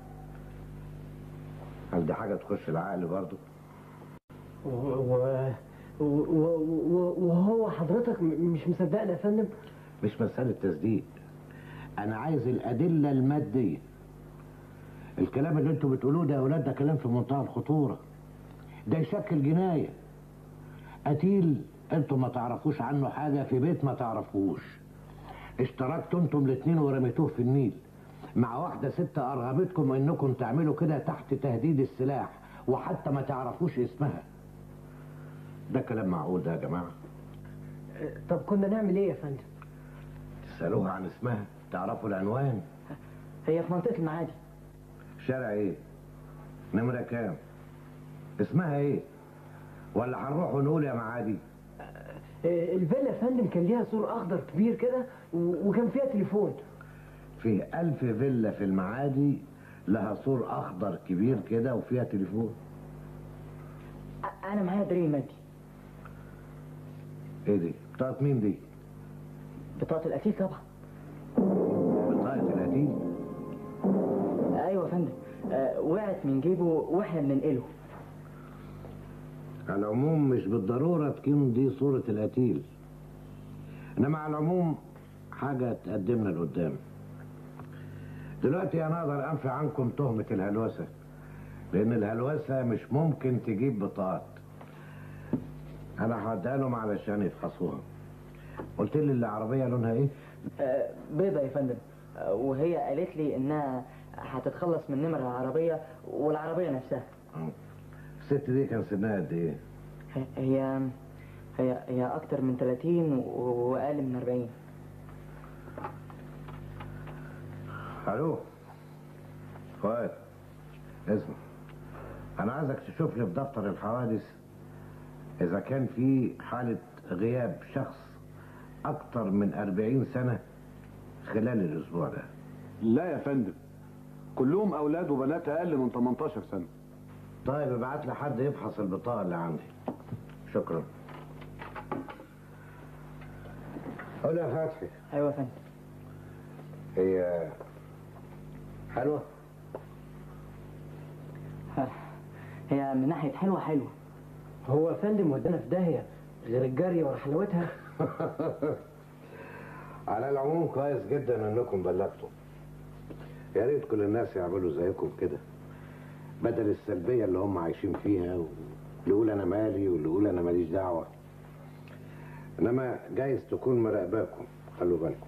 هل دي حاجه تخش العقل برضه؟ و... و... و... و... وهو حضرتك م- مش مصدقنا يا فندم؟ مش مساله تصديق، انا عايز الادله الماديه. الكلام اللي انتوا بتقولوه ده يا اولاد ده كلام في منتهى الخطوره، ده يشكل جنايه. قتيل انتوا ما تعرفوش عنه حاجه في بيت ما تعرفوش، اشتركتوا انتم الاتنين ورميتوه في النيل مع واحده ست ارغمتكم انكم تعملوا كده تحت تهديد السلاح وحتى ما تعرفوش اسمها. ده كلام معقول ده يا جماعه؟ طب كنا نعمل ايه يا فندم؟ تسالوها عن اسمها، تعرفوا العنوان. هي في منطقة المعادي. شارع ايه؟ نمره كام؟ اسمها ايه؟ ولا هنروح ونقول يا معادي؟ آه، الفيلا يا فندم كان ليها سور اخضر كبير كده و- وكان فيها تليفون. فيه ألف فيلا في المعادي لها سور اخضر كبير كده وفيها تليفون. انا معايا دليل مادي. ايه دي؟ بطاقة مين دي؟ بطاقة القتيل طبعا. بطاقة القتيل؟ ايوه يا فندم. آه وقعت من جيبه واحنا بننقله. على العموم مش بالضرورة تكون دي صورة القتيل، انما على العموم حاجة تقدمنا لقدام. دلوقتي انا اقدر انفي عنكم تهمة الهلوسة، لان الهلوسة مش ممكن تجيب بطاقات. انا هوديها لهم علشان يفحصوها. قلت لي العربية لونها ايه؟ آه بيضة يا فندم. آه وهي قالت لي انها هتتخلص من نمر العربية والعربية نفسها. الست دي كان سنها قد ايه؟ هي هي هي اكتر من ثلاثين واقل من أربعين. الو فؤاد، اسمع، انا عايزك تشوف لي في دفتر الحوادث اذا كان في حالة غياب شخص اكتر من أربعين سنة خلال الاسبوع ده. لا يا فندم، كلهم اولاد وبنات اقل من تمنتاشر سنة. طيب ابعت لي حد يفحص البطاقة اللي عندي. شكرا. قول يا فتحي. ايوه يا فندم. هي حلوة؟ هي من ناحية حلوة حلوة. هو يا فندم ودانا في داهية غير الجري ورا حلاوتها. على العموم كويس جدا انكم بلغتوا. يا ريت كل الناس يعملوا زيكم كده، بدل السلبية اللي هم عايشين فيها، واللي يقول انا مالي واللي يقول انا ماليش دعوة. انما جايز تكون مراقباكم، خلوا بالكم.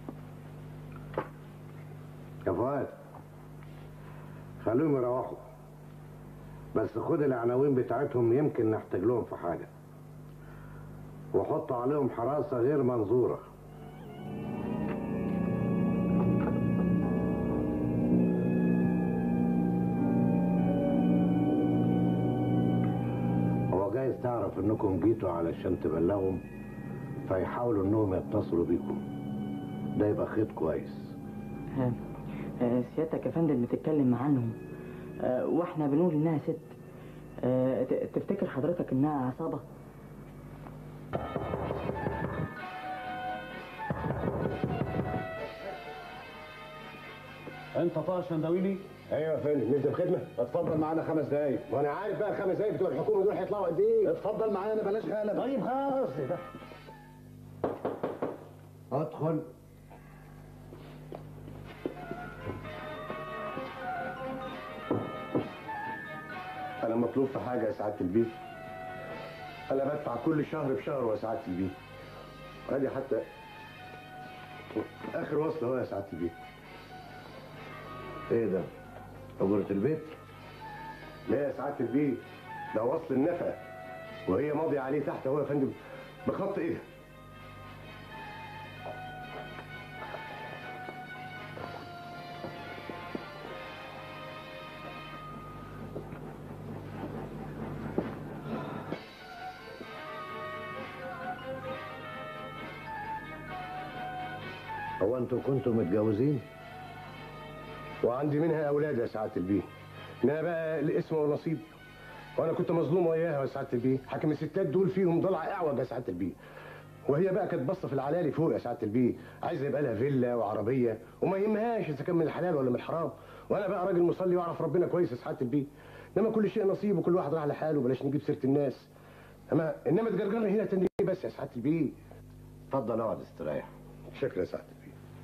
يا فؤاد خلوهم يروحوا، بس خد العناوين بتاعتهم يمكن نحتاج لهم في حاجة، وحطوا عليهم حراسة غير منظورة. هو جايز تعرف انكم جيتوا علشان تبلغهم، فيحاولوا انهم يتصلوا بيكم. ده يبقى خيط كويس. آه، آه، سيادتك يا فندم بتتكلم عنهم، آه، واحنا بنقول انها ست. آه، ت- تفتكر حضرتك انها عصابة؟ انت طه شندويلي؟ ايوه يا فندم، نبدا بخدمه. اتفضل معانا خمس دقايق. وانا عارف بقى الخمس دقايق بتوع الحكومه دول هيطلعوا قد ايه. اتفضل معانا بلاش غلبة. طيب خلاص ده. ادخل. انا مطلوب في حاجه يا سعاده البيه. انا بدفع كل شهر بشهر يا سعاده البيه. ادي حتى اخر وصل اهو يا سعاده البيه. ايه ده؟ اجرة البيت؟ لا يا سعاده البيه، ده وصل النفقه، وهي ماضيه عليه تحت اهو يا فندم بخط ايدها. هو انتوا كنتوا متجوزين؟ وعندي منها اولاد يا سعاده البيه، انها بقى الاسم والنصيب، وانا كنت مظلوم وياها يا سعاده البيه. حاكم الستات دول فيهم ضلع اعوج يا سعاده البيه، وهي بقى كانت باصه في العلالي فوق يا سعاده البيه، عايزه يبقى لها فيلا وعربيه وما يهمهاش اذا كان من الحلال ولا من الحرام. وانا بقى راجل مصلي واعرف ربنا كويس يا سعاده البيه، انما كل شيء نصيب وكل واحد راح لحاله، بلاش نجيب سيره الناس. اما انما تجرجرني هنا تاني بس يا سعاده البيه. اتفضل اقعد استريح. شكرا يا سعاده البيه.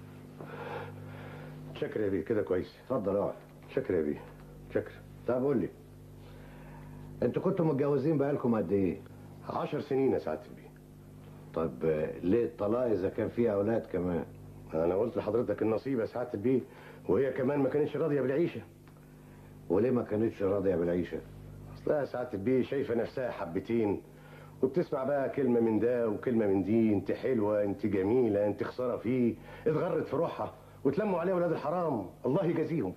شكرا يا بيه، كده كويس. اتفضل اقعد. شكرا يا بيه، شكرا. طب قول لي، انتوا كنتوا متجوزين بقالكم قد ايه؟ عشر سنين يا سعاده البيه. طب آه، ليه الطلاق اذا كان فيه اولاد كمان؟ انا قلت لحضرتك النصيب يا سعاده البيه، وهي كمان ما كانتش راضيه بالعيشه. وليه ما كانتش راضيه بالعيشه؟ اصلها يا سعاده البيه شايفه نفسها حبتين، وبتسمع بقى كلمه من ده وكلمه من دي، انت حلوه، انت جميله، انت خساره فيه، اتغرت في روحها وتلموا عليها ولاد الحرام، الله يجازيهم.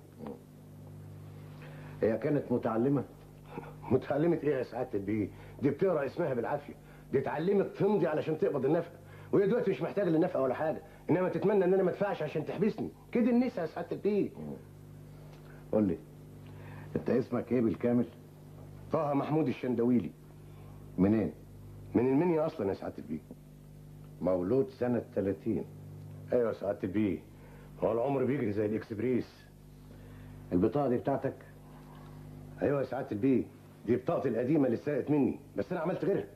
هي كانت متعلمه؟ متعلمه ايه يا سعاده البيه؟ دي بتقرا اسمها بالعافيه، دي اتعلمت تمضي علشان تقبض النفقه، وهي دلوقتي مش محتاجه للنفقه ولا حاجه، انما تتمنى ان انا ما ادفعش عشان تحبسني، كده النساء يا سعاده البيه. قول لي، انت اسمك ايه بالكامل؟ طه محمود الشندويلي. منين؟ من المنيا اصلا يا سعاده البيه. مولود سنة ثلاثين. ايوه يا سعاده البيه، هو العمر بيجري زي الاكسبريس. البطاقة دي بتاعتك؟ ايوه يا سعاده البيه، دي بطاقتي القديمه اللي اتسرقت مني، بس انا عملت غيرها.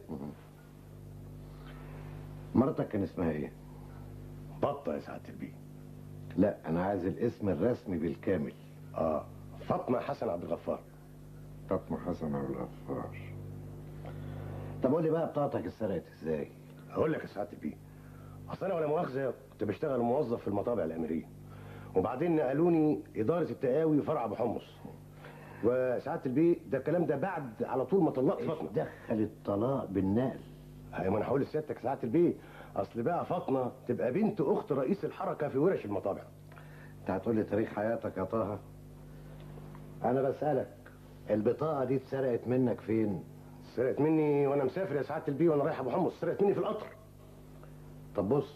مرتك كان اسمها ايه؟ بطه يا سعاده البيه. لا، انا عايز الاسم الرسمي بالكامل. اه، فاطمه حسن عبد الغفار. فاطمة حسن عبد الغفار. طب قول لي بقى بطاقتك اتسرقت ازاي؟ هقول لك يا سعاده البيه، اصل انا ولا مؤاخذه كنت بشتغل موظف في المطابع الاميريه، وبعدين نقلوني اداره التقاوي فرع ابو حمص. وسعاده البيه ده الكلام ده بعد على طول ما طلقت فاطمه. دخل الطلاق بالنقل؟ ايوه، انا هقول لسيادتك سعاده البيه، اصل بقى فاطمه تبقى بنت اخت رئيس الحركه في ورش المطابع. انت هتقول لي تاريخ حياتك يا طه؟ انا بسالك، البطاقه دي اتسرقت منك فين؟ سرقت مني وانا مسافر يا سعاده البيه، وانا رايح ابو حمص. سرقت مني في القطر. طب بص،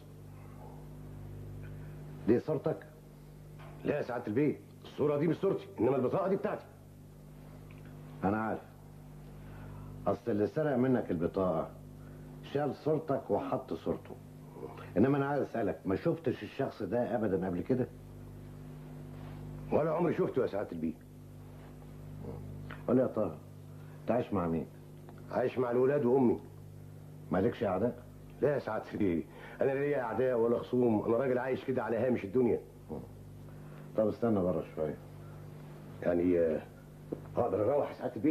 دي صورتك؟ لا يا سعاده البيه، الصوره دي مش صورتي، انما البطاقه دي بتاعتي. انا عارف، اصل اللي سرق منك البطاقه شال صورتك وحط صورته. انما انا عايز اسالك، ما شفتش الشخص ده ابدا قبل كده؟ ولا عمري شفته يا سعاده البيه. قول لي يا طه، انت عايش مع مين؟ عايش مع الولاد وامي. مالكش اعداء؟ لا يا سعاده البيه، انا لا ليا اعداء ولا خصوم، انا راجل عايش كده على هامش الدنيا. طب استنى بره شويه. يعني آه، اقدر اروح يا سعاده البيه؟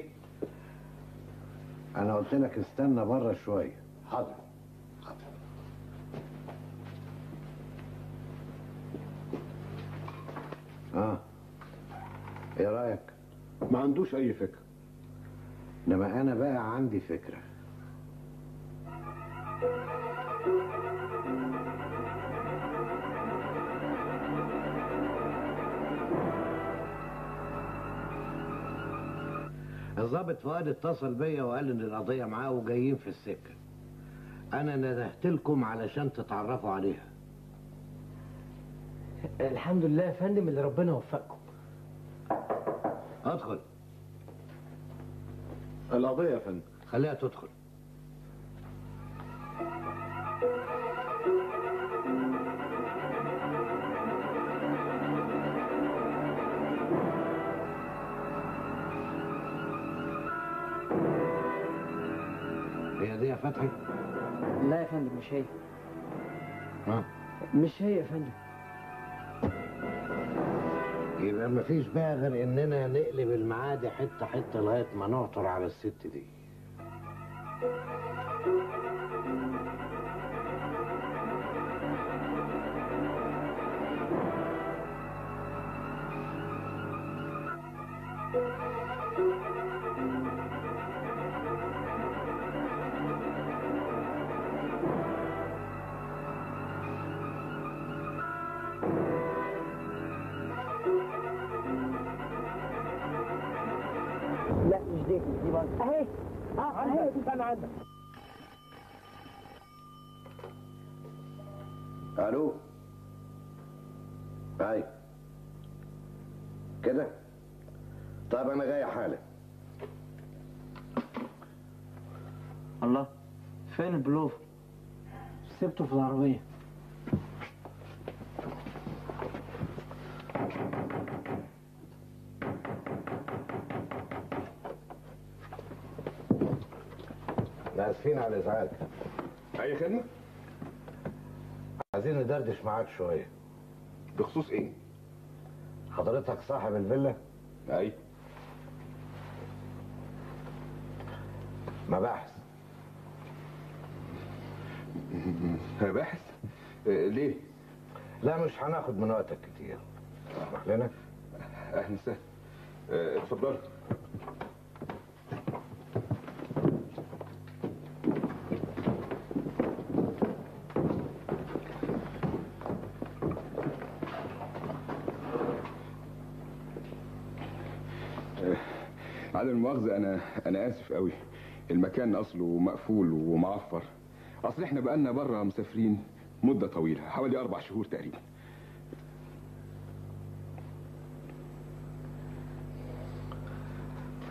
انا قلت لك استنى بره شويه. حاضر حاضر. اه، ايه رايك؟ ما عندوش اي فكره. انما انا بقى عندي فكره. الضابط فؤاد اتصل بيا وقال ان القضيه معاه وجايين في السكه. انا ندهت لكم علشان تتعرفوا عليها. الحمد لله يا فندم اللي ربنا وفقكم. ادخل. القضيه يا فندم. خليها تدخل. هي دي يا فتحي؟ لا يا فندم مش هي. ها؟ مش هي يا فندم. يبقى مفيش بقى غير اننا نقلب المعادي حته حته لغايه ما نعثر على الست دي. لا مش دي، دي برضه اهي. اه اهي دي. استنى عندك. الو. اي كده. طيب انا جاي حالا. الله، فين البلوف؟ سبته في العربيه. اسفين على الازعاج. اي خدمه؟ عايزين ندردش معاك شويه. بخصوص ايه؟ حضرتك صاحب الفيلا؟ اي. مباحث. مباحث؟ آه ليه؟ لا مش هناخد من وقتك كتير. اسمح لنا. اهلا وسهلا. آه، اتفضل. عدم المؤاخذة أنا أنا آسف قوي. المكان أصله مقفول ومعفر. أصل إحنا بقالنا بره مسافرين مدة طويلة، حوالي أربع شهور تقريبا.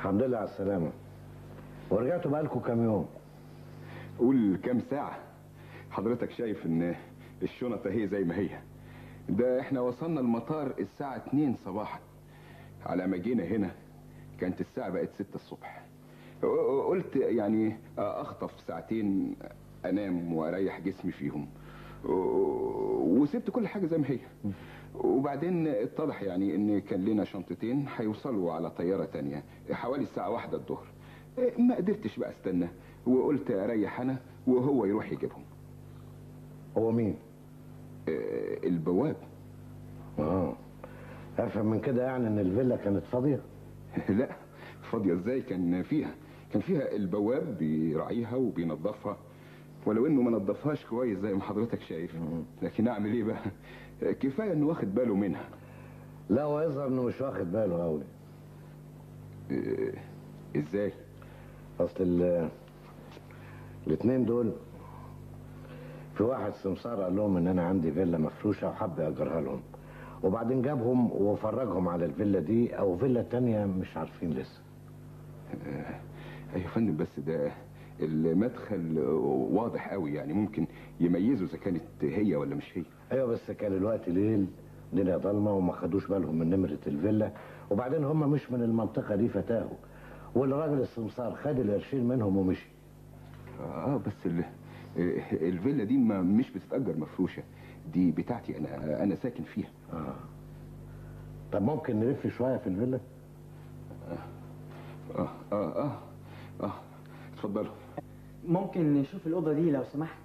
الحمد لله على السلامة. ورجعتوا بقالكم كام يوم؟ قول كام ساعة. حضرتك شايف ان الشنطة هي زي ما هي. ده احنا وصلنا المطار الساعة اتنين صباحا. على ما جينا هنا كانت الساعة بقت ستة الصبح. قلت يعني اخطف ساعتين انام واريح جسمي فيهم، وسبت كل حاجة زي ما هي. وبعدين اتضح يعني ان كان لنا شنطتين هيوصلوا على طيارة تانية حوالي الساعة واحدة الظهر. ما قدرتش بقى استنى، وقلت اريح انا وهو يروح يجيبهم. هو مين؟ آه البواب. اه افهم من كده يعني ان الفيلا كانت فاضية؟ لا فاضية ازاي؟ كان فيها كان فيها البواب بيراعيها وبينظفها، ولو انه ما نظفهاش كويس زي ما حضرتك شايف. لكن اعمل ايه بقى؟ كفايه انه واخد باله منها. لا هو يظهر انه مش واخد باله قوي. إيه ازاي؟ اصل ال الاثنين دول في واحد سمسار قال لهم ان انا عندي فيلا مفروشه وحب ياجرها لهم، وبعدين جابهم وفرجهم على الفيلا دي او فيلا تانية مش عارفين لسه. ايوه يا فندم، بس ده المدخل واضح قوي، يعني ممكن يميزوا اذا كانت هي ولا مش هي. ايوه بس كان الوقت ليل، الدنيا ضلمه وما خدوش بالهم من نمره الفيلا، وبعدين هم مش من المنطقه دي فتاهوا، والراجل السمسار خد القرشين منهم ومشي. اه بس ال... الفيلا دي ما مش بتتأجر مفروشه، دي بتاعتي انا، انا ساكن فيها. اه طب ممكن نلف شويه في الفيلا؟ اه اه اه اه, آه. اتفضلوا. ممكن نشوف الأوضة دي لو سمحت؟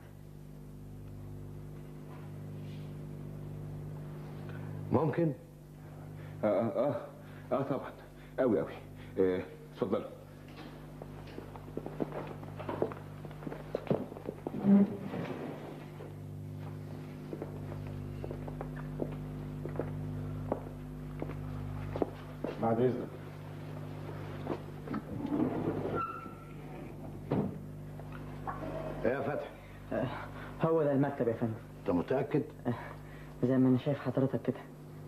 ممكن؟ اه اه اه, آه طبعا قوي قوي. آه اتفضلوا. بعد اذنك. ايه يا فتحي؟ هو ده المكتب يا فندم. انت متأكد؟ زي ما انا شايف حضرتك كده.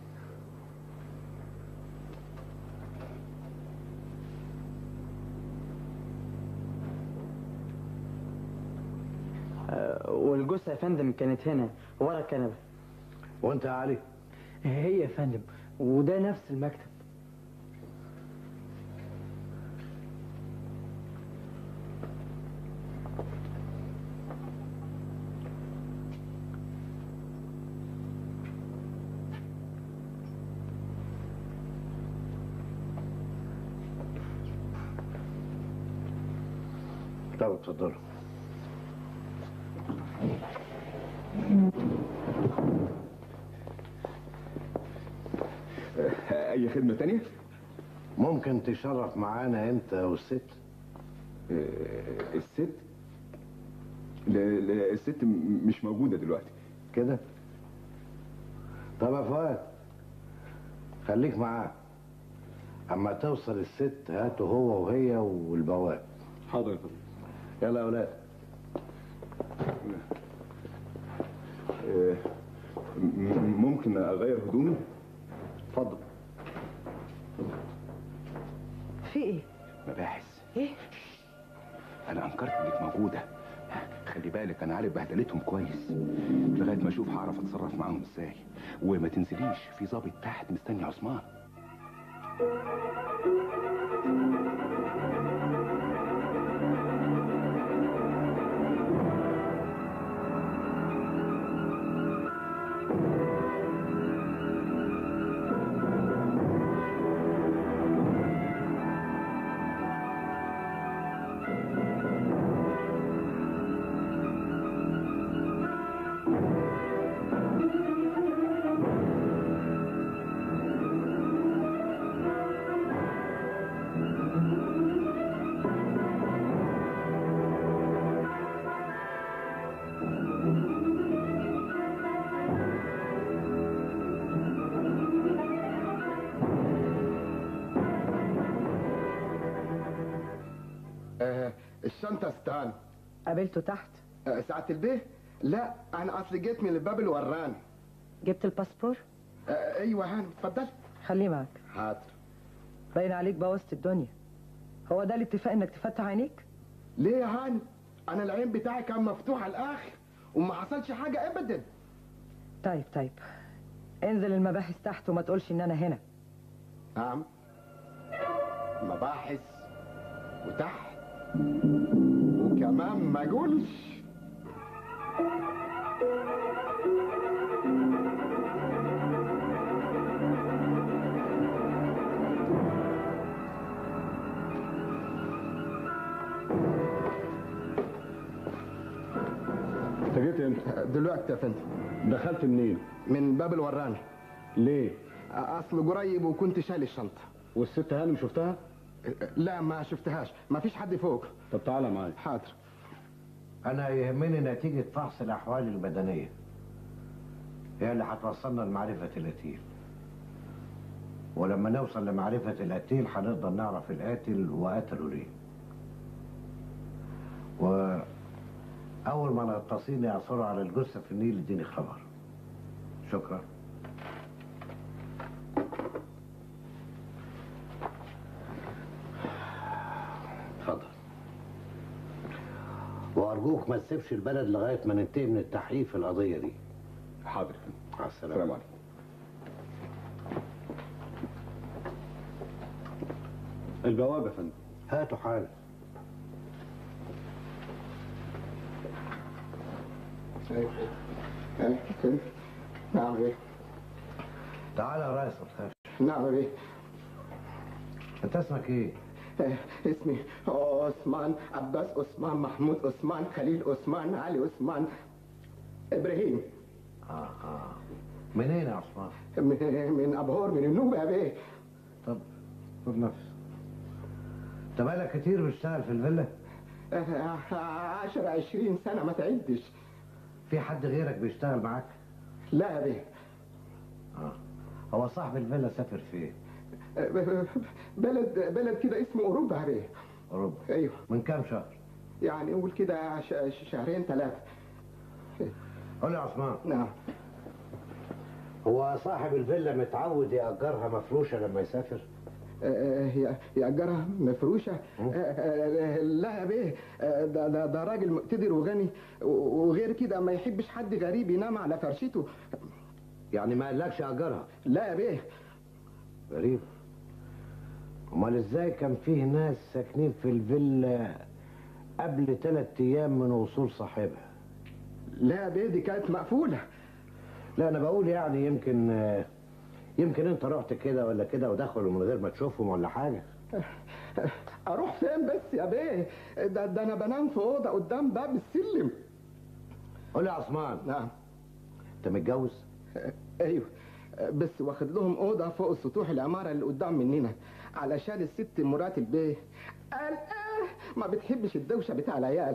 والجثة يا فندم كانت هنا ورا الكنبة. وانت يا علي؟ هي يا فندم، وده نفس المكتب. طب اتفضلوا. اي خدمة تانية؟ ممكن تشرف معانا انت والست؟ الست؟ لا لا الست مش موجودة دلوقتي. كده؟ طب يا فؤاد خليك معاه، اما توصل الست هاته هو وهي والبواب. حاضر يا فندم. يلا يا اولاد. ممكن اغير هدومي؟ اتفضل. في ايه؟ مباحث. ايه؟ انا انكرت انك موجوده. خلي بالك انا عارف بهدلتهم كويس، لغايه ما اشوف هعرف اتصرف معاهم ازاي. وما تنسليش في ضابط تحت مستني عثمان. الشنطة استان. قابلته تحت؟ أه ساعة البيه؟ لا أنا أصلي جيت من الباب اللي وراني. جبت الباسبور؟ أه أيوة هانم اتفضل. خليه معك. حاضر. باين عليك بوظت الدنيا. هو ده الاتفاق انك تفتح عينيك؟ ليه يا هاني؟ انا العين بتاعي كان مفتوح على الاخر وما حصلش حاجه ابدا. طيب طيب انزل المباحث تحت وما تقولش ان انا هنا. نعم، مباحث وتحت وكمان ما اقولش. انت جيت امتى؟ دلوقتي يا فندم. دخلت منين؟ من باب الوراني. ليه؟ اصل قريب وكنت شايل الشنطه. والست هانم شفتها؟ لا ما شفتهاش، ما فيش حد فوق. طب تعالى معايا. حاضر. انا يهمني نتيجة فحص الاحوال البدنية، هي اللي هتوصلنا لمعرفة القتيل، ولما نوصل لمعرفة القتيل هنقدر نعرف القاتل وقتله ليه. وأول ما الغطاسين يعثروا على الجثة في النيل اديني خبر. شكرا. اتفضل. وأرجوك ما تسيبش البلد لغاية ما ننتهي من التحقيق في القضية دي. حاضر. مع السلامة. السلام عليكم. البوابة يا فندم. هاتوا حالا. نعم بيه. تعالى يا ريس ما تخافش. نعم بيه. انت اسمك ايه؟ اسمي عثمان عباس عثمان محمود عثمان خليل عثمان علي عثمان ابراهيم. اه اه منين يا عثمان؟ من, من ابهور من النوبه يا بيه. طب خد نفس. انت بقالك كتير بتشتغل في الفيلا؟ عشرة عشرين سنة ما تعدش. في حد غيرك بيشتغل معاك؟ لا يا بيه. اه هو صاحب الفيلا سافر فين؟ بلد بلد كده اسمه اوروبا يا بيه. اوروبا؟ ايوه. من كام شهر؟ يعني قول كده شهرين ثلاثة. قول يا عثمان. نعم. هو صاحب الفيلا متعود يأجرها مفروشة لما يسافر؟ هي يأجرها مفروشة؟ لا يا بيه، ده ده ده راجل مقتدر وغني، وغير كده ما يحبش حد غريب ينام على فرشته. يعني ما قالكش أجرها؟ لا يا بيه. غريب. امال ازاي كان فيه ناس ساكنين في الفيلا قبل ثلاث ايام من وصول صاحبها؟ لا يا بيه دي كانت مقفولة. لا انا بقول يعني يمكن يمكن انت رحت كده ولا كده ودخلوا من غير ما تشوفهم ولا حاجة. اروح فين بس يا بيه؟ ده, ده انا بنام في اوضه قدام باب السلم. قول يا عثمان. نعم. انت متجوز؟ ايوه، بس واخد لهم اوضه فوق سطوح العماره اللي قدام مننا علشان الست مرات البيه قال اه ما بتحبش الدوشه بتاع العيال.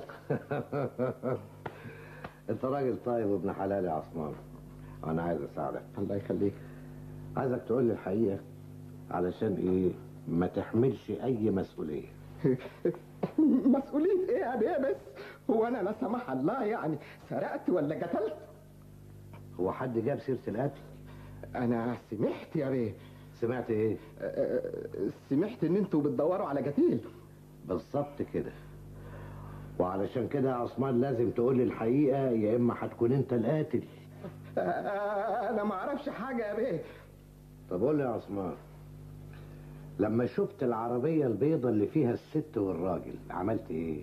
انت راجل طيب وابن حلال يا عثمان، انا عايز اساعدك. الله يخليك. عايزك تقول لي الحقيقه علشان ايه ما تحملش اي مسؤوليه. مسؤوليه ايه يا بيه بس؟ هو انا لا سمح الله يعني سرقت ولا قتلت؟ هو حد جاب سيره القتل؟ انا سمعت يا بيه. سمعت ايه؟ سمعت ان انتوا بتدوروا على قتيل. بالظبط كده، وعلشان كده يا عثمان لازم تقول لي الحقيقه يا اما هتكون انت القاتل. انا ما اعرفش حاجه يا بيه. طب قول لي يا عثمان، لما شفت العربيه البيضاء اللي فيها الست والراجل عملت ايه؟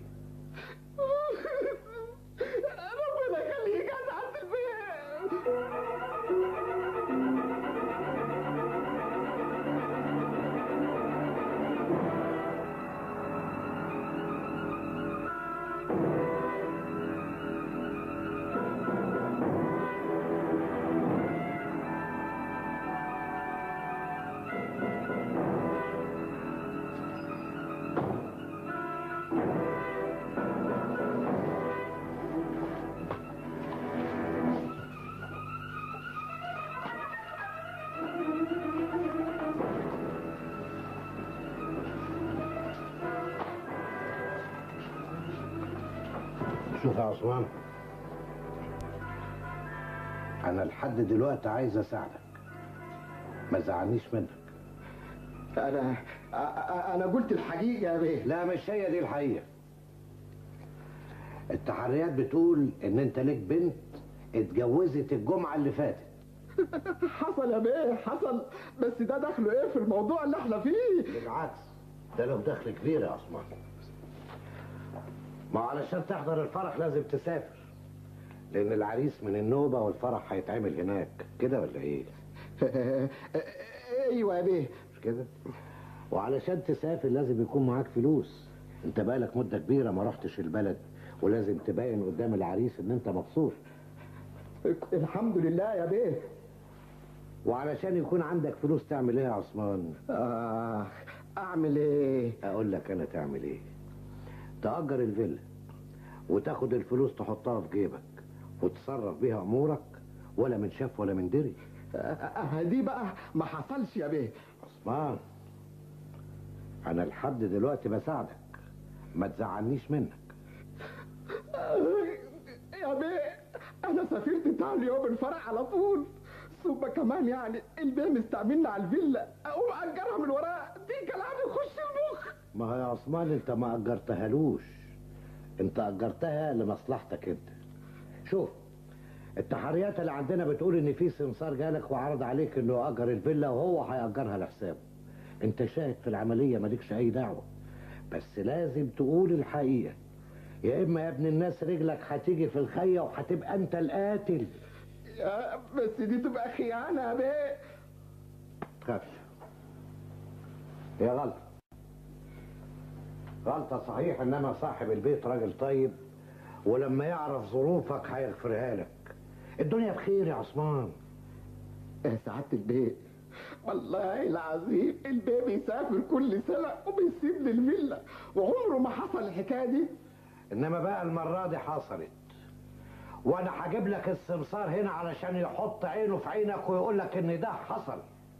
ربنا يخليك يا سعاده البيه. شوف يا عثمان، انا لحد دلوقتي عايز اساعدك، ما زعلنيش منك. انا انا قلت الحقيقه يا بيه. لا مش هي دي الحقيقه. التحريات بتقول ان انت ليك بنت اتجوزت الجمعه اللي فاتت. حصل يا بيه حصل، بس ده دخله ايه في الموضوع اللي احنا فيه؟ بالعكس ده له دخل كبير يا عثمان. ما علشان تحضر الفرح لازم تسافر، لان العريس من النوبه والفرح هيتعمل هناك، كده ولا ايه؟ ايوه يا بيه. مش كده؟ وعلشان تسافر لازم يكون معاك فلوس. انت بقالك مده كبيره ما رحتش البلد، ولازم تبين قدام العريس ان انت مبسوط. الحمد لله يا بيه. وعلشان يكون عندك فلوس تعمل ايه يا عثمان؟ آه اعمل ايه؟ اقول لك انا تعمل ايه. تأجر الفيلا وتاخد الفلوس تحطها في جيبك وتصرف بيها امورك، ولا من شاف ولا من دري. آه دي بقى ما حصلش يا بيه. عثمان انا لحد دلوقتي بساعدك، ما تزعلنيش منك. يا بيه انا سافرت تاني يوم الفرح على طول، ثم كمان يعني البيه مستعملنا على الفيلا اقوم اجرها من وراه، دي كلام يخش المخ. ما هو يا عثمان انت ما اجرتهالوش، انت اجرتها لمصلحتك انت. شوف التحريات اللي عندنا بتقول ان في سمسار جالك وعرض عليك انه يأجر الفيلا وهو هيأجرها لحسابه. انت شاهد في العملية مالكش اي دعوة، بس لازم تقول الحقيقة، يا اما يا ابن الناس رجلك هتيجي في الخية وهتبقى انت القاتل. يا بس دي تبقى خيانة يا بيه. تخافش، هي غلطة غلطة صحيح، انما صاحب البيت راجل طيب، ولما يعرف ظروفك هيغفرها لك. الدنيا بخير يا عثمان. يا سعادة البيه والله العظيم البيه بيسافر كل سنة وبيسيب لي الفيلا، وعمره ما حصل الحكاية دي. انما بقى المرة دي حصلت، وانا هجيب لك السمسار هنا علشان يحط عينه في عينك ويقول لك ان ده حصل.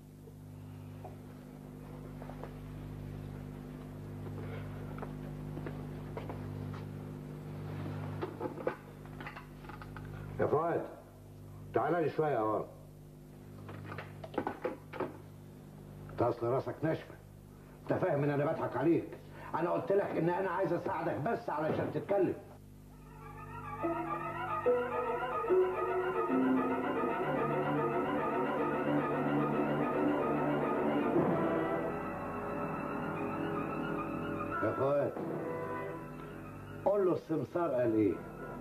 يا فؤاد تعالى لي شويه يا ورد. انت اصل راسك ناشفه، انت فاهم ان انا بضحك عليك؟ انا قلت لك ان انا عايز اساعدك بس علشان تتكلم. يا فؤاد قول له السمسار قال ايه؟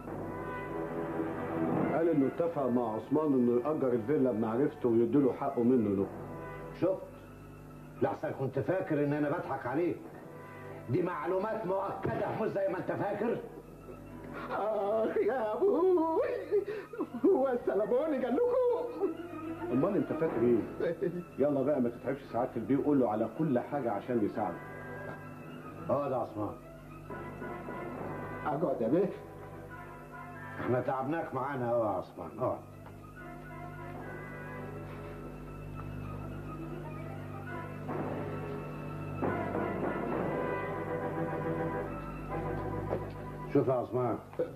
قال انه اتفق مع عثمان انه يأجر الفيلا بمعرفته ويديله حقه منه له. شفت؟ لحسن كنت فاكر ان انا بضحك عليك. دي معلومات مؤكدة مش زي ما انت فاكر. اخ يا ابوي، هو السلموني قال لكم؟ امال انت فاكر ايه؟ يلا بقى ما تتعبش سعادة البيه وقول له على كل حاجة عشان يساعدك. اقعد يا عثمان. اقعد يا بيه. احنا تعبناك معانا قوي يا عثمان، اقعد. شوف يا عثمان،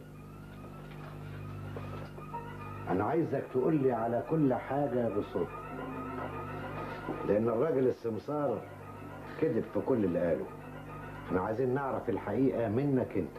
انا عايزك تقول لي على كل حاجة بصوت، لان الراجل السمسار كذب في كل اللي قاله. احنا عايزين نعرف الحقيقة منك انت.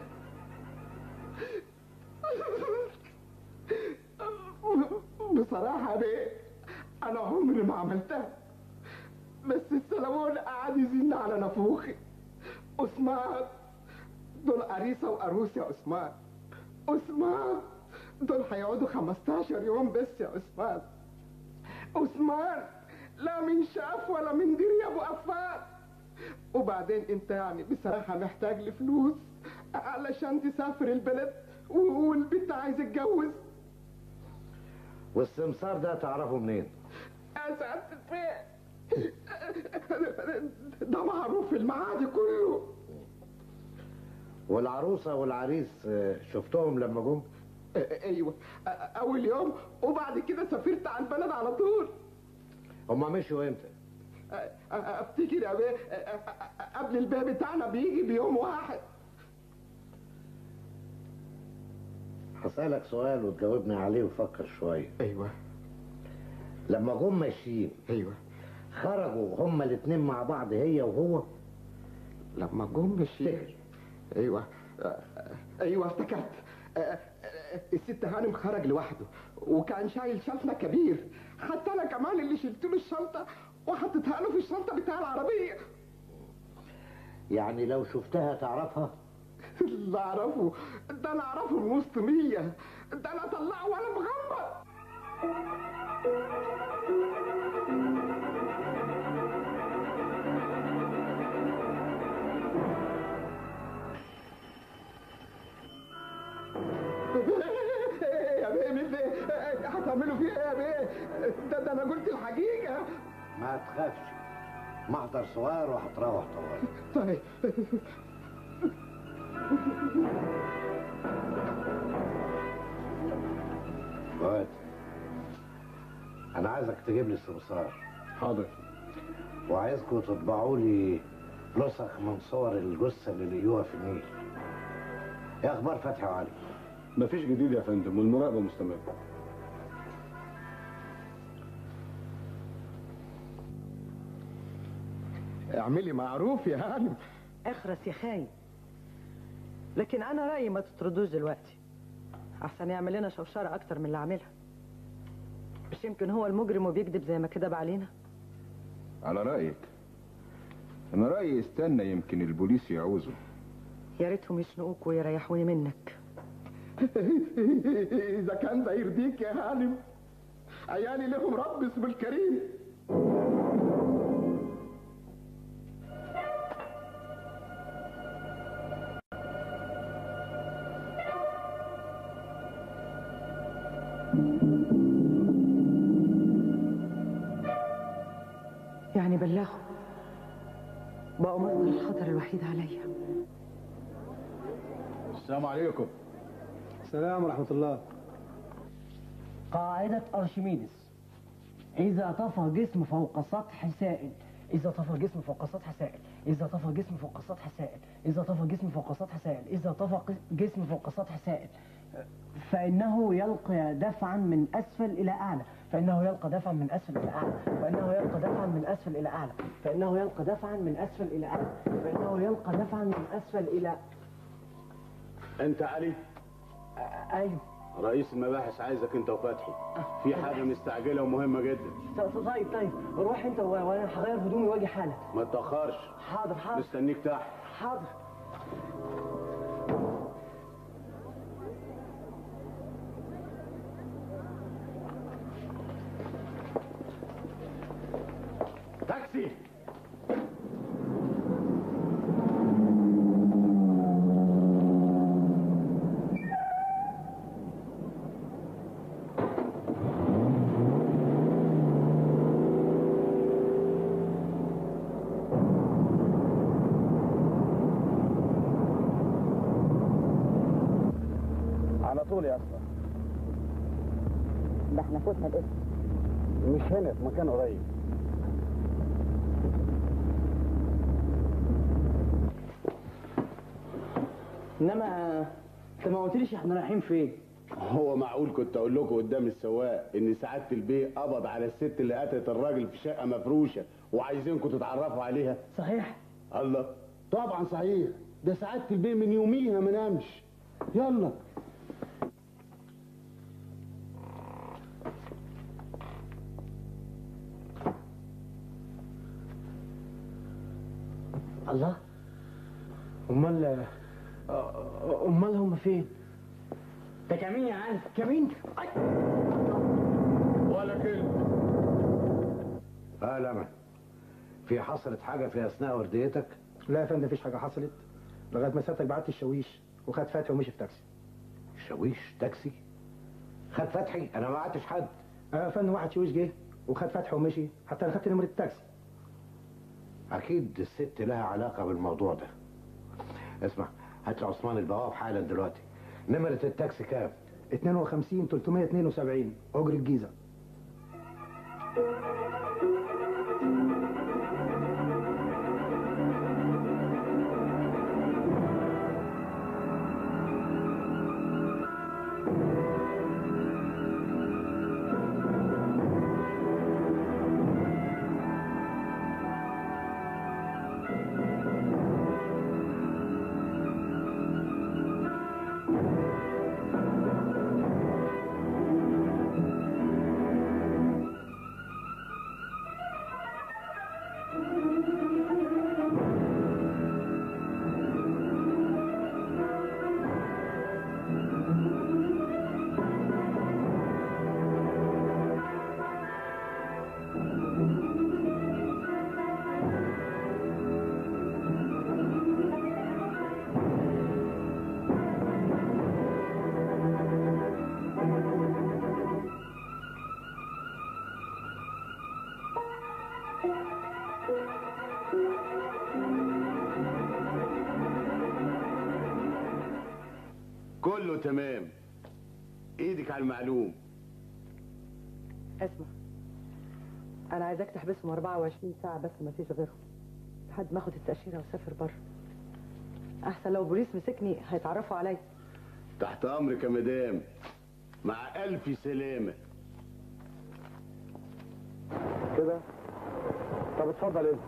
بصراحة يا بيه انا عمري ما عملتها، بس السلمون قعد يزن على نافوخي. عثمان دول عريسة وعروس يا عثمان. عثمان دول هيقعدوا خمستاشر يوم بس يا عثمان. عثمان لا من شاف ولا من دري يا ابو قفال. وبعدين انت يعني بصراحة محتاج لفلوس علشان تسافر البلد، والبنت عايز تتجوز. والسمسار ده تعرفه منين؟ يا سعادة البيه ده معروف في المعادي كله. والعروسة والعريس شفتهم لما جم؟ ايوه اول يوم، وبعد كده سافرت على البلد على طول. هما مشوا امتى؟ افتكر يا بيه قبل البيه بتاعنا بيجي بيوم واحد. هسألك سؤال وتجاوبني عليه وفكر شوية. ايوه. لما جم ماشيين ايوه خرجوا هما الاتنين مع بعض هي وهو؟ لما جم مشي. ايوه ايوه افتكرت. الست هانم خرج لوحده وكان شايل شنطه كبير، حتى انا كمان اللي شلت له الشنطه وحطيتها له في الشنطه بتاع العربيه. يعني لو شفتها تعرفها؟ لا اعرفه، ده انا اعرفه من وسط مية، ده انا اطلعه وانا مغمض. يا بيه مين ده؟ هتعملوا فيه ايه يا بيه؟ ده, ده انا قلت الحقيقه. ما تخافش، محضر صغير وهتروح طوال. طيب فؤاد، انا عايزك تجيب لي السمسار. حاضر. وعايزكم تطبعوا لي نسخ من صور الجثه اللي لقيوها في النيل. ايه اخبار فتحي وعلي؟ مفيش جديد يا فندم والمراقبه مستمره. اعملي معروف يا هانم. اخرس يا خاين. لكن انا رايي ما تطردوش دلوقتي، احسن يعمل لنا شوشره اكتر من اللي عاملها. مش يمكن هو المجرم وبيكذب زي ما كذب علينا؟ على رايك. انا رايي استنى يمكن البوليس يعوزه. يا ريتهم يشنقوك ويريحوني منك. اذا كان ده يرضيك يا هانم، عيالي لهم رب اسمه الكريم. يعني بلغوا، بقوا مصدر الخطر الوحيد عليا. السلام عليكم. السلام ورحمة الله. قاعدة أرشميدس: إذا طفى جسم فوق سطح سائل، إذا طفى جسم فوق سطح سائل، إذا طفى جسم فوق سطح سائل، إذا طفى جسم فوق سطح سائل، إذا طفى جسم فوق سطح سائل، فإنه يلقى دفعا من أسفل إلى أعلى، فإنه يلقى دفعا من أسفل إلى أعلى، فإنه يلقى دفعا من أسفل إلى أعلى، فإنه يلقى دفعا من أسفل إلى أعلى، فإنه يلقى دفعا من أسفل إلى. انت علي؟ أيوه. رئيس المباحث عايزك انت وفتحي، في حاجه مستعجله ومهمه جدا. طيب طيب روح انت وانا هغير هدومي واجي حالا. ما تاخرش. حاضر حاضر. مستنيك تحت. حاضر. تاكسي. طول يا اسطى. ده احنا فوتنا الاسم. مش هنا، في مكان قريب. انما انت ما قلتليش احنا رايحين فين؟ هو معقول كنت اقول لكم قدام السواق ان سعاده البيه قبض على الست اللي قتلت الراجل في شقه مفروشه وعايزينكم تتعرفوا عليها؟ صحيح؟ الله. طبعا صحيح، ده سعاده البيه من يوميها ما نامش. يلا. الله. امال امال هم فين؟ ده كمين يا عم، كمين. ولا كلمه. اه لمن، في حصلت حاجه في اثناء ورديتك؟ لا يا فندم مفيش حاجه حصلت لغايه ما سيادتك بعت الشاويش وخد فتحي ومشي في تاكسي. شاويش تاكسي؟ خد فتحي؟ انا ما بعتش حد. اه يا فندم، واحد شاويش جه وخد فتحي ومشي، حتى انا خدت نمره التاكسي. اكيد الست لها علاقه بالموضوع ده. اسمع، هات لي عثمان البواب حالا دلوقتي. نمره التاكسي كام؟ اتنين وخمسين تلتمية اتنين وسبعين، اجر الجيزه. تمام. ايدك على المعلوم. اسمع، انا عايزاك تحبسهم أربعة وعشرين ساعة بس، ما فيش غيرهم، لحد ما اخد التأشيرة واسافر بره. احسن لو البوليس مسكني هيتعرفوا عليا. تحت امرك يا مدام، مع الف سلامه. كده؟ طب اتفضل انت.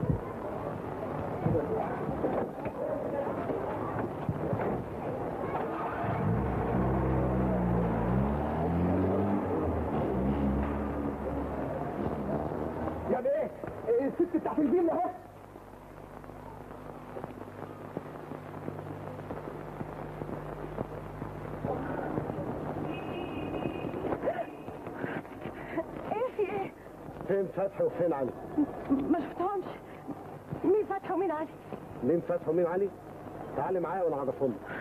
يا بيه الست بتاعت الفيلا اهي. ايه في ايه؟ فين فتحي وفين علي؟ ما شفتهمش. مين فتحي ومين علي؟ مين فتحي ومين علي؟ تعالي معايا وانا هعرفهم لك.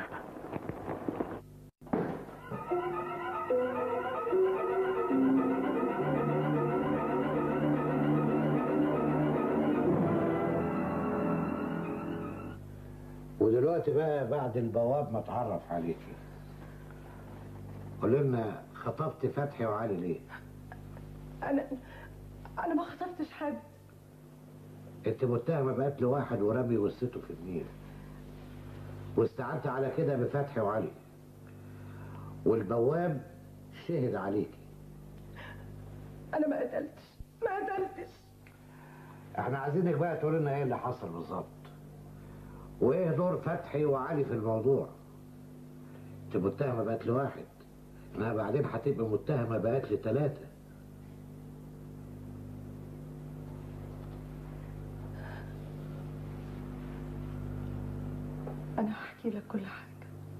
ودلوقتي بقى بعد البواب ما اتعرف عليكي، قول لنا خطبت فتحي وعلي ليه؟ انا انا ما خطفتش حد. انت متهمه بقتل واحد ورمي وسته في النيل، واستعنت على كده بفتحي وعلي، والبواب شهد عليكي. انا ما قتلتش ما قتلتش. احنا عايزينك بقى تقول لنا ايه اللي حصل بالظبط، وايه دور فتحي وعلي في الموضوع. انت متهمه بقتل واحد، انها بعدين هتبقى متهمه بقتل ثلاثه. انا هحكي لك كل حاجه.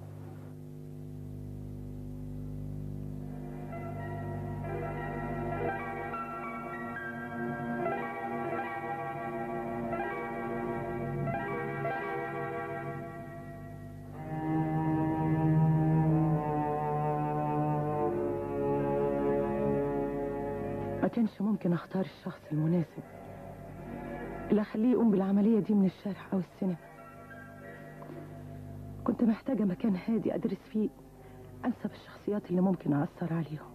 ما كانش ممكن اختار الشخص المناسب اللي اخليه يقوم بالعمليه دي من الشارع او السينما. كنت محتاجه مكان هادي ادرس فيه انسب الشخصيات اللي ممكن اثر عليهم.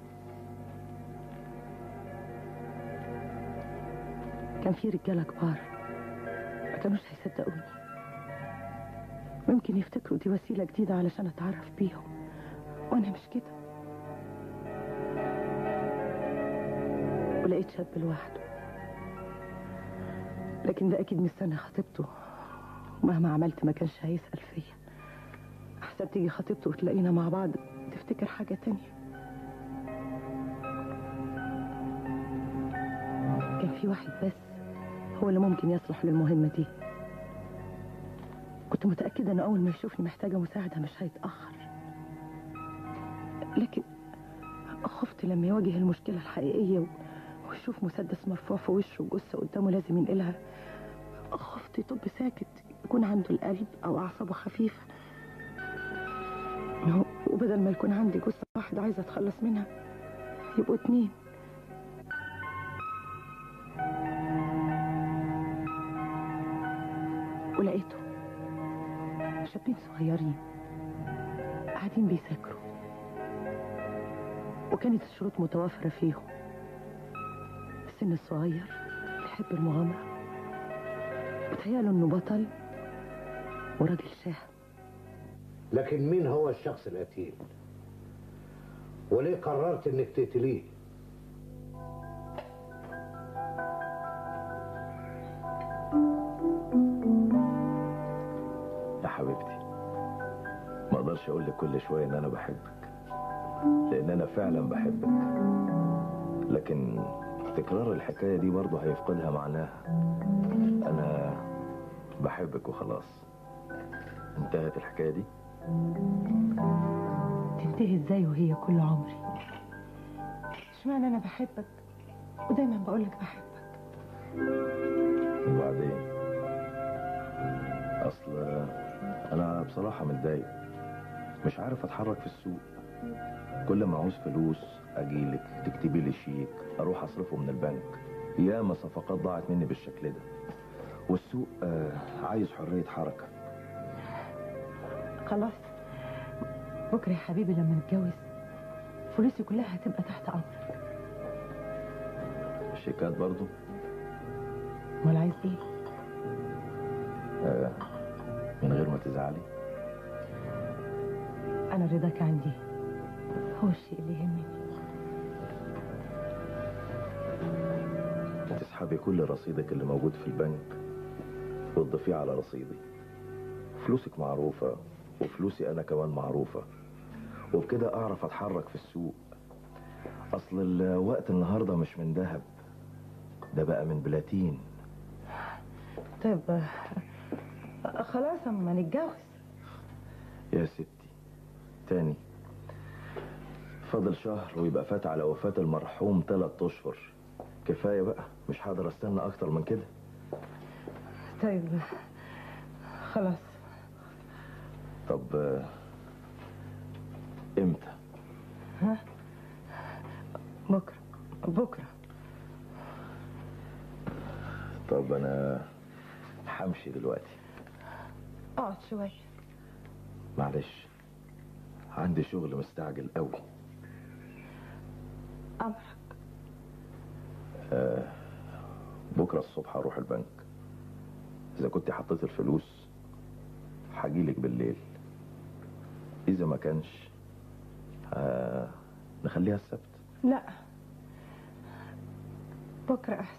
كان في رجاله كبار ما كانوش هيصدقوني، ممكن يفتكروا دي وسيله جديده علشان اتعرف بيهم، وانا مش كده. ولقيت شاب لوحده، لكن ده اكيد مستني خطيبته، ومهما عملت ما كانش هيسأل فيا. احسن تيجي خطيبته وتلاقينا مع بعض تفتكر حاجة تانية. كان في واحد بس هو اللي ممكن يصلح للمهمة دي. كنت متأكدة انه اول ما يشوفني محتاجة مساعدة مش هيتأخر، لكن خفت لما يواجه المشكلة الحقيقية ويشوف مسدس مرفوع في وشه وجثة قدامه لازم ينقلها. خفت يطب ساكت، يكون عنده القلب او اعصابه خفيفة، وبدل ما يكون عندي جثة واحدة عايزة اتخلص منها يبقوا اتنين. ولقيته شابين صغيرين قاعدين بيذاكروا، وكانت الشروط متوافرة فيهم: السن الصغير يحب المغامرة، بتهيأله انه بطل وراجل شاه. لكن مين هو الشخص القتيل؟ وليه قررت انك تقتليه؟ يا حبيبتي، ما اقدرش اقول لك كل شويه ان انا بحبك، لان انا فعلا بحبك، لكن تكرار الحكايه دي برضه هيفقدها معناها. انا بحبك وخلاص، انتهت الحكايه دي. تنتهي ازاي وهي كل عمري؟ اشمعنى انا بحبك ودايما بقولك بحبك؟ وبعدين اصل انا بصراحه متضايق، مش عارف اتحرك في السوق. كل ما عاوز فلوس اجيلك تكتبي لي شيك اروح اصرفه من البنك. ياما صفقات ضاعت مني بالشكل ده، والسوق آه عايز حريه حركه. خلاص بكره يا حبيبي لما نتجوز فلوسي كلها هتبقى تحت امرك. الشيكات برضو؟ امال عايز ايه؟ آه من غير ما تزعلي. انا رضاك عندي هو الشيء اللي يهمني. تسحبي كل رصيدك اللي موجود في البنك وتضيفيه على رصيدي. فلوسك معروفة وفلوسي أنا كمان معروفة، وبكده أعرف أتحرك في السوق. أصل الوقت النهاردة مش من ذهب، ده بقى من بلاتين. طيب خلاص اما نتجوز. يا ستي تاني فاضل شهر ويبقى فات على وفاة المرحوم ثلاث أشهر. كفاية بقى، مش هقدر استنى أكتر من كده. طيب خلاص. طب امتى؟ ها؟ بكرة بكرة. طب أنا همشي دلوقتي. اقعد شوية. معلش عندي شغل مستعجل قوي. أمرك. آه بكرة الصبح هروح البنك. إذا كنت حطيت الفلوس هجيلك بالليل. إذا ما كانش آه نخليها السبت. لا بكرة أحسن.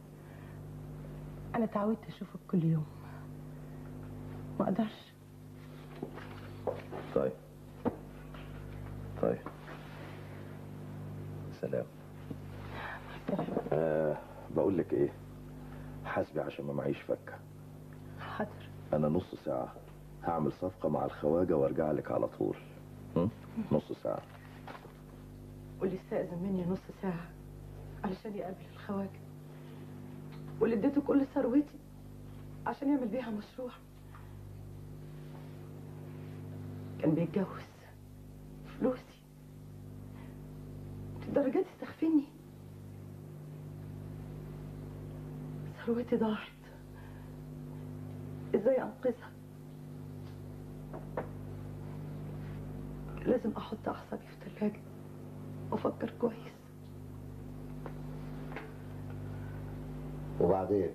أنا اتعودت أشوفك كل يوم، ما أقدرش. طيب طيب سلام. آه بقول لك ايه، حاسبي عشان ما معيش فكه. حاضر. انا نص ساعه هعمل صفقه مع الخواجه وارجع لك على طول. م? نص ساعه. واللي استأذن مني نص ساعة علشان يقابل الخواجة، واللي اديته كل ثروتي عشان يعمل بيها مشروع، كان بيتجوز فلوسي لدرجة تستخفني. ثروتي ضاعت، ازاي انقذها؟ لازم احط اعصابي في الثلاجة وافكر كويس. وبعدين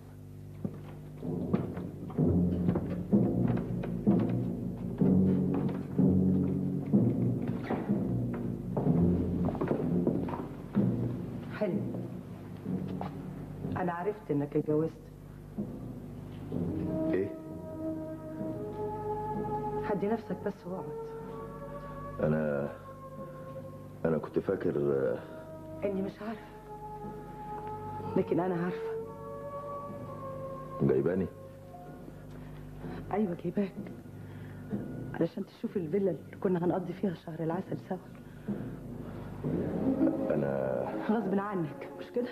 حلو، انا عرفت انك اتجوزت. ايه؟ هدي نفسك بس واقعد. انا انا كنت فاكر اني مش عارفه، لكن انا عارفه. جايباني؟ ايوه جايباك علشان تشوف الفيلا اللي كنا هنقضي فيها شهر العسل سوا. انا غصب عنك مش كده؟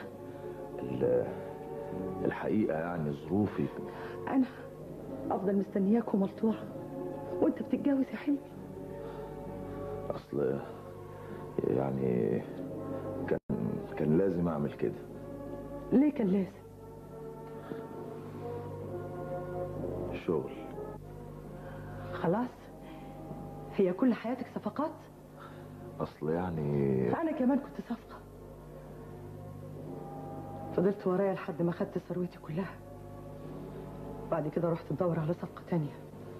الحقيقه يعني ظروفي. انا افضل مستنياك وملطوعه وانت بتتجوز يا حلمي. اصل يعني كان كان لازم اعمل كده. ليه كان لازم؟ شغل. خلاص هي كل حياتك صفقات؟ اصل يعني انا كمان كنت صفقه، فضلت ورايا لحد ما خدت ثروتي كلها. بعد كده رحت ادور على صفقه تانية.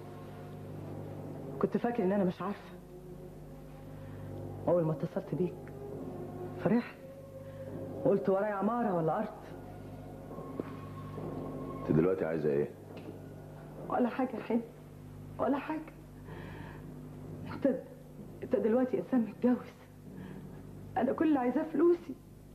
كنت فاكر ان انا مش عارفه. اول ما اتصلت بيك فرحت وقلت ورايا عماره ولا ارض. انت دلوقتي عايزه ايه؟ ولا حاجه يا حلمي، ولا حاجه. انت انت دلوقتي انسان متجوز. انا كل اللي عايزاه فلوسي.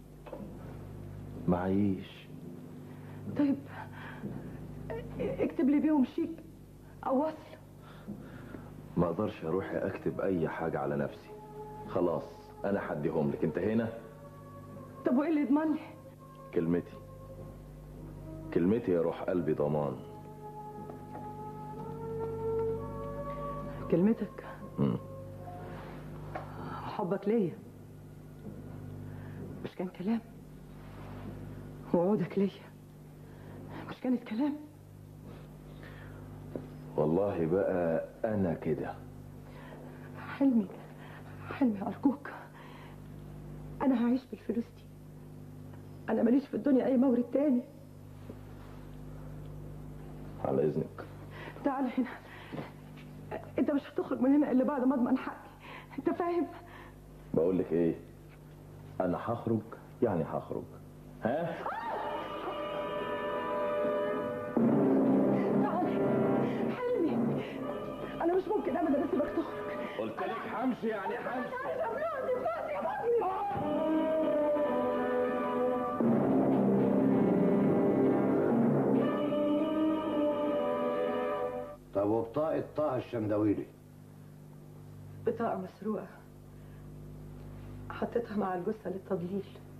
معيش. طيب اكتب لي بيهم شيك او وصل. ما اقدرش اروح اكتب اي حاجه على نفسي. خلاص انا هديهم لك. انت هنا. طب وايه اللي يضمني؟ كلمتي كلمتي يا روح قلبي ضمان. كلمتك؟ امم حبك ليا مش كان كلام؟ وعودك ليا مش كانت كلام؟ والله بقى انا كده. حلمي حلمي ارجوك، انا هعيش بالفلوس دي. انا ماليش في الدنيا اي مورد تاني. على اذنك. تعال هنا، انت مش هتخرج من هنا الا بعد ما اضمن حقي، انت فاهم؟ بقول لك ايه، انا هخرج يعني هخرج. ها؟ تعال حلمي، انا مش ممكن ابدا اسيبك تخرج. قلت لك همشي يعني همشي. طب وبطاقة طه الشندويلي؟ بطاقة مسروقة، حطيتها مع الجثة للتضليل.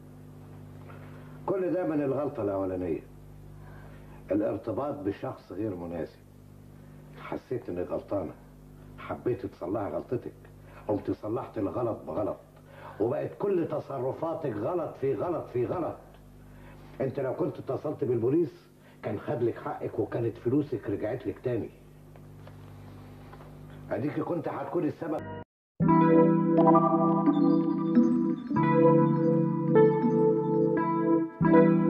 كل ده من الغلطة الأولانية، الارتباط بشخص غير مناسب. حسيت إنك غلطانة، حبيت تصلحي غلطتك، قمت صلحت الغلط بغلط، وبقت كل تصرفاتك غلط في غلط في غلط. انت لو كنت اتصلت بالبوليس كان خدلك حقك وكانت فلوسك رجعت لك تاني. اديكي كنت هتكون السبب.